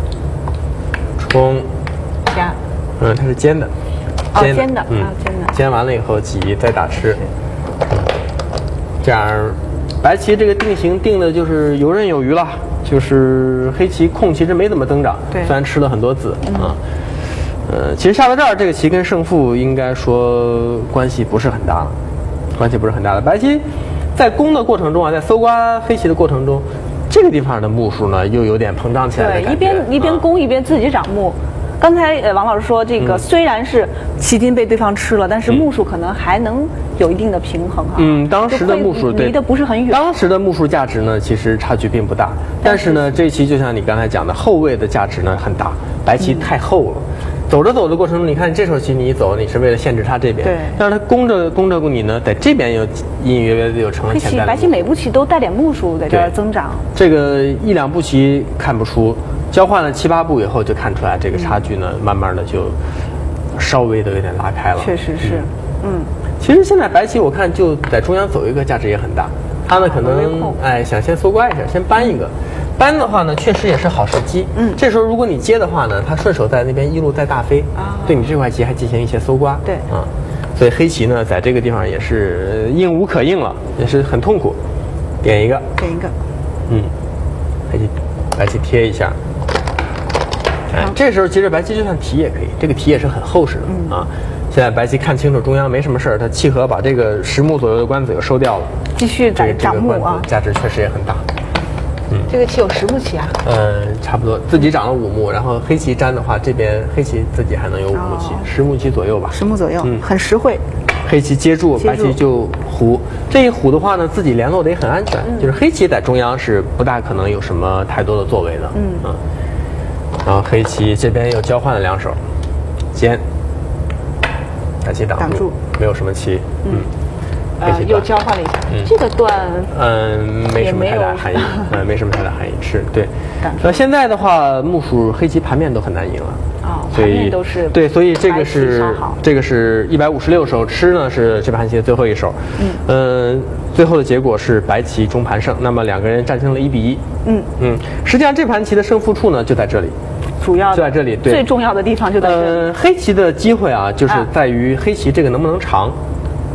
冲， 加， 嗯，它是尖的， 尖的，哦、尖的， 嗯， 尖的。 尖完了以后挤再打吃，这样白棋这个定型定的就是游刃有余了，就是黑棋空其实没怎么增长， 对， 虽然吃了很多子啊。嗯呃，其实下到这儿，这个棋跟胜负应该说关系不是很大了，关系不是很大的。白棋在攻的过程中啊，在搜刮黑棋的过程中，这个地方的目数呢又有点膨胀起来的感觉。 对，一边一边攻、啊、一边自己长目。刚才呃王老师说，这个、嗯、虽然是棋筋被对方吃了，但是目数可能还能有一定的平衡啊。 嗯，当时的目数离得不是很远。 当时的目数价值呢，其实差距并不大，但是呢，这一棋就像你刚才讲的，后位的价值呢很大，白棋太厚了。嗯，走着走的过程中，你看这手棋你一走，你是为了限制他这边， 对。 但是他攻着攻着你呢，在这边又隐隐约约的又成了潜在的。 白棋每步棋都带点目数在这儿增长。 这个一两步棋看不出，交换了七八步以后就看出来，这个差距呢，嗯、慢慢的就稍微的有点拉开了。 确实是，嗯。嗯其实现在白棋我看就在中央走一个价值也很大，他呢可能哎想先搜刮一下，先搬一个。搬的话呢，确实也是好时机。嗯，这时候如果你接的话呢，它顺手在那边一路再大飞，啊，对你这块棋还进行一些搜刮。 对， 啊，所以黑棋呢，在这个地方也是应无可应了，也是很痛苦。点一个， 点一个， 嗯，黑棋，白棋贴一下。哎，这时候其实白棋就算提也可以，这个提也是很厚实的、嗯、啊。现在白棋看清楚中央没什么事儿，它契合把这个十目左右的官子又收掉了， 继续在长目啊， 价值确实也很大。 嗯，这个棋有十目棋啊？ 呃，差不多，自己长了五目，然后黑棋粘的话，这边黑棋自己还能有五目棋，十、哦、目棋左右吧。 十目左右，嗯，很实惠。 黑棋接住，白棋就胡。这一胡的话呢，自己联络的也很安全，嗯、就是黑棋在中央是不大可能有什么太多的作为的。嗯嗯。然后黑棋这边又交换了两手，尖，白棋挡住，挡住没有什么棋。嗯。 呃，又交换了一下，嗯、这个段， 嗯，没什么太大含义，嗯，没什么太大含义，是对。那现在的话，目数黑棋盘面都很难赢了， 哦，盘面都是对，所以这个是这个是一百五十六手，吃呢是这盘棋的最后一手，嗯，呃，最后的结果是白棋中盘胜，那么两个人战成了一比一，嗯嗯，实际上这盘棋的胜负处呢就在这里。 主要就在这里，对， 最重要的地方就在这里。 呃，黑棋的机会啊，就是在于黑棋这个能不能长。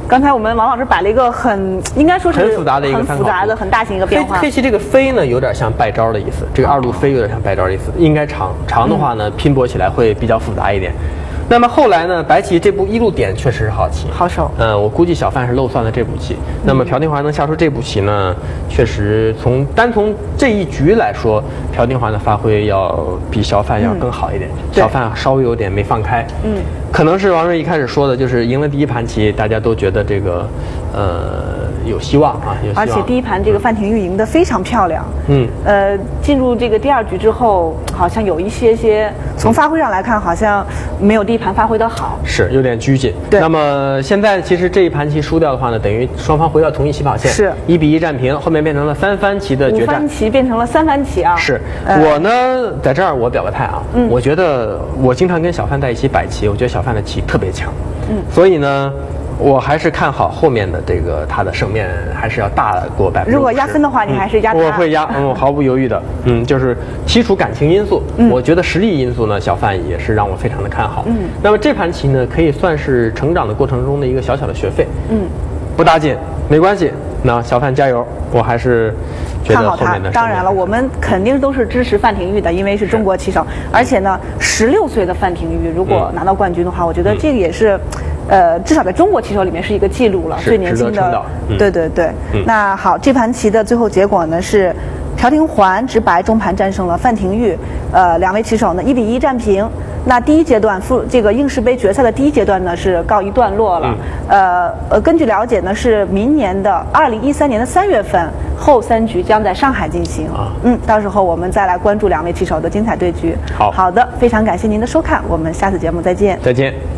刚才我们王老师摆了一个很应该说是很复杂的一个很复杂的很大型一个变化。 黑棋这个飞呢，有点像败招的意思，这个二路飞有点像败招的意思，应该长长的话呢，拼搏起来会比较复杂一点。那么后来呢，白棋这步一路点确实是好棋， 好手。 嗯，我估计小范是漏算了这步棋。那么朴定华能下出这步棋呢，确实从单从这一局来说，朴定华的发挥要比小范要更好一点。 嗯、 小范稍微有点没放开。嗯，可能是王瑞一开始说的，就是赢了第一盘棋，大家都觉得这个呃有希望啊，有希望。 而且第一盘这个范廷钰赢得非常漂亮。嗯，呃，进入这个第二局之后，好像有一些些从发挥上来看，好像没有第一盘发挥的好， 是有点拘谨。 对。 那么现在其实这一盘棋输掉的话呢，等于双方回到同一起跑线， 是一比一战平，后面变成了三番棋的决战。 五番棋变成了三番棋啊。 是、呃、我呢，在这儿我表个态啊，嗯，我觉得我经常跟小范在一起摆棋，我觉得小范的棋特别强，嗯，所以呢。我还是看好后面的这个他的胜面还是要大过百分之五十。 如果压分的话，你还是压他？ 我会压，嗯，毫不犹豫的，嗯，就是剔除感情因素，嗯，我觉得实力因素呢，小范也是让我非常的看好。嗯，那么这盘棋呢，可以算是成长的过程中的一个小小的学费。嗯，不打紧，没关系。那小范加油，我还是觉得后面的。 当然了，我们肯定都是支持范廷钰的，因为是中国棋手，而且呢，十六岁的范廷钰如果拿到冠军的话，我觉得这个也是。呃，至少在中国棋手里面是一个记录了，最年轻的。 嗯、 对对对。嗯、那好，这盘棋的最后结果呢是朴廷桓直白中盘战胜了范廷钰，呃，两位棋手呢一比一战平。那第一阶段复这个应氏杯决赛的第一阶段呢是告一段落了。嗯、呃呃，根据了解呢是明年的二零一三年的三月份后三局将在上海进行。啊、嗯，到时候我们再来关注两位棋手的精彩对局。 好， 好的，非常感谢您的收看，我们下次节目再见。 再见。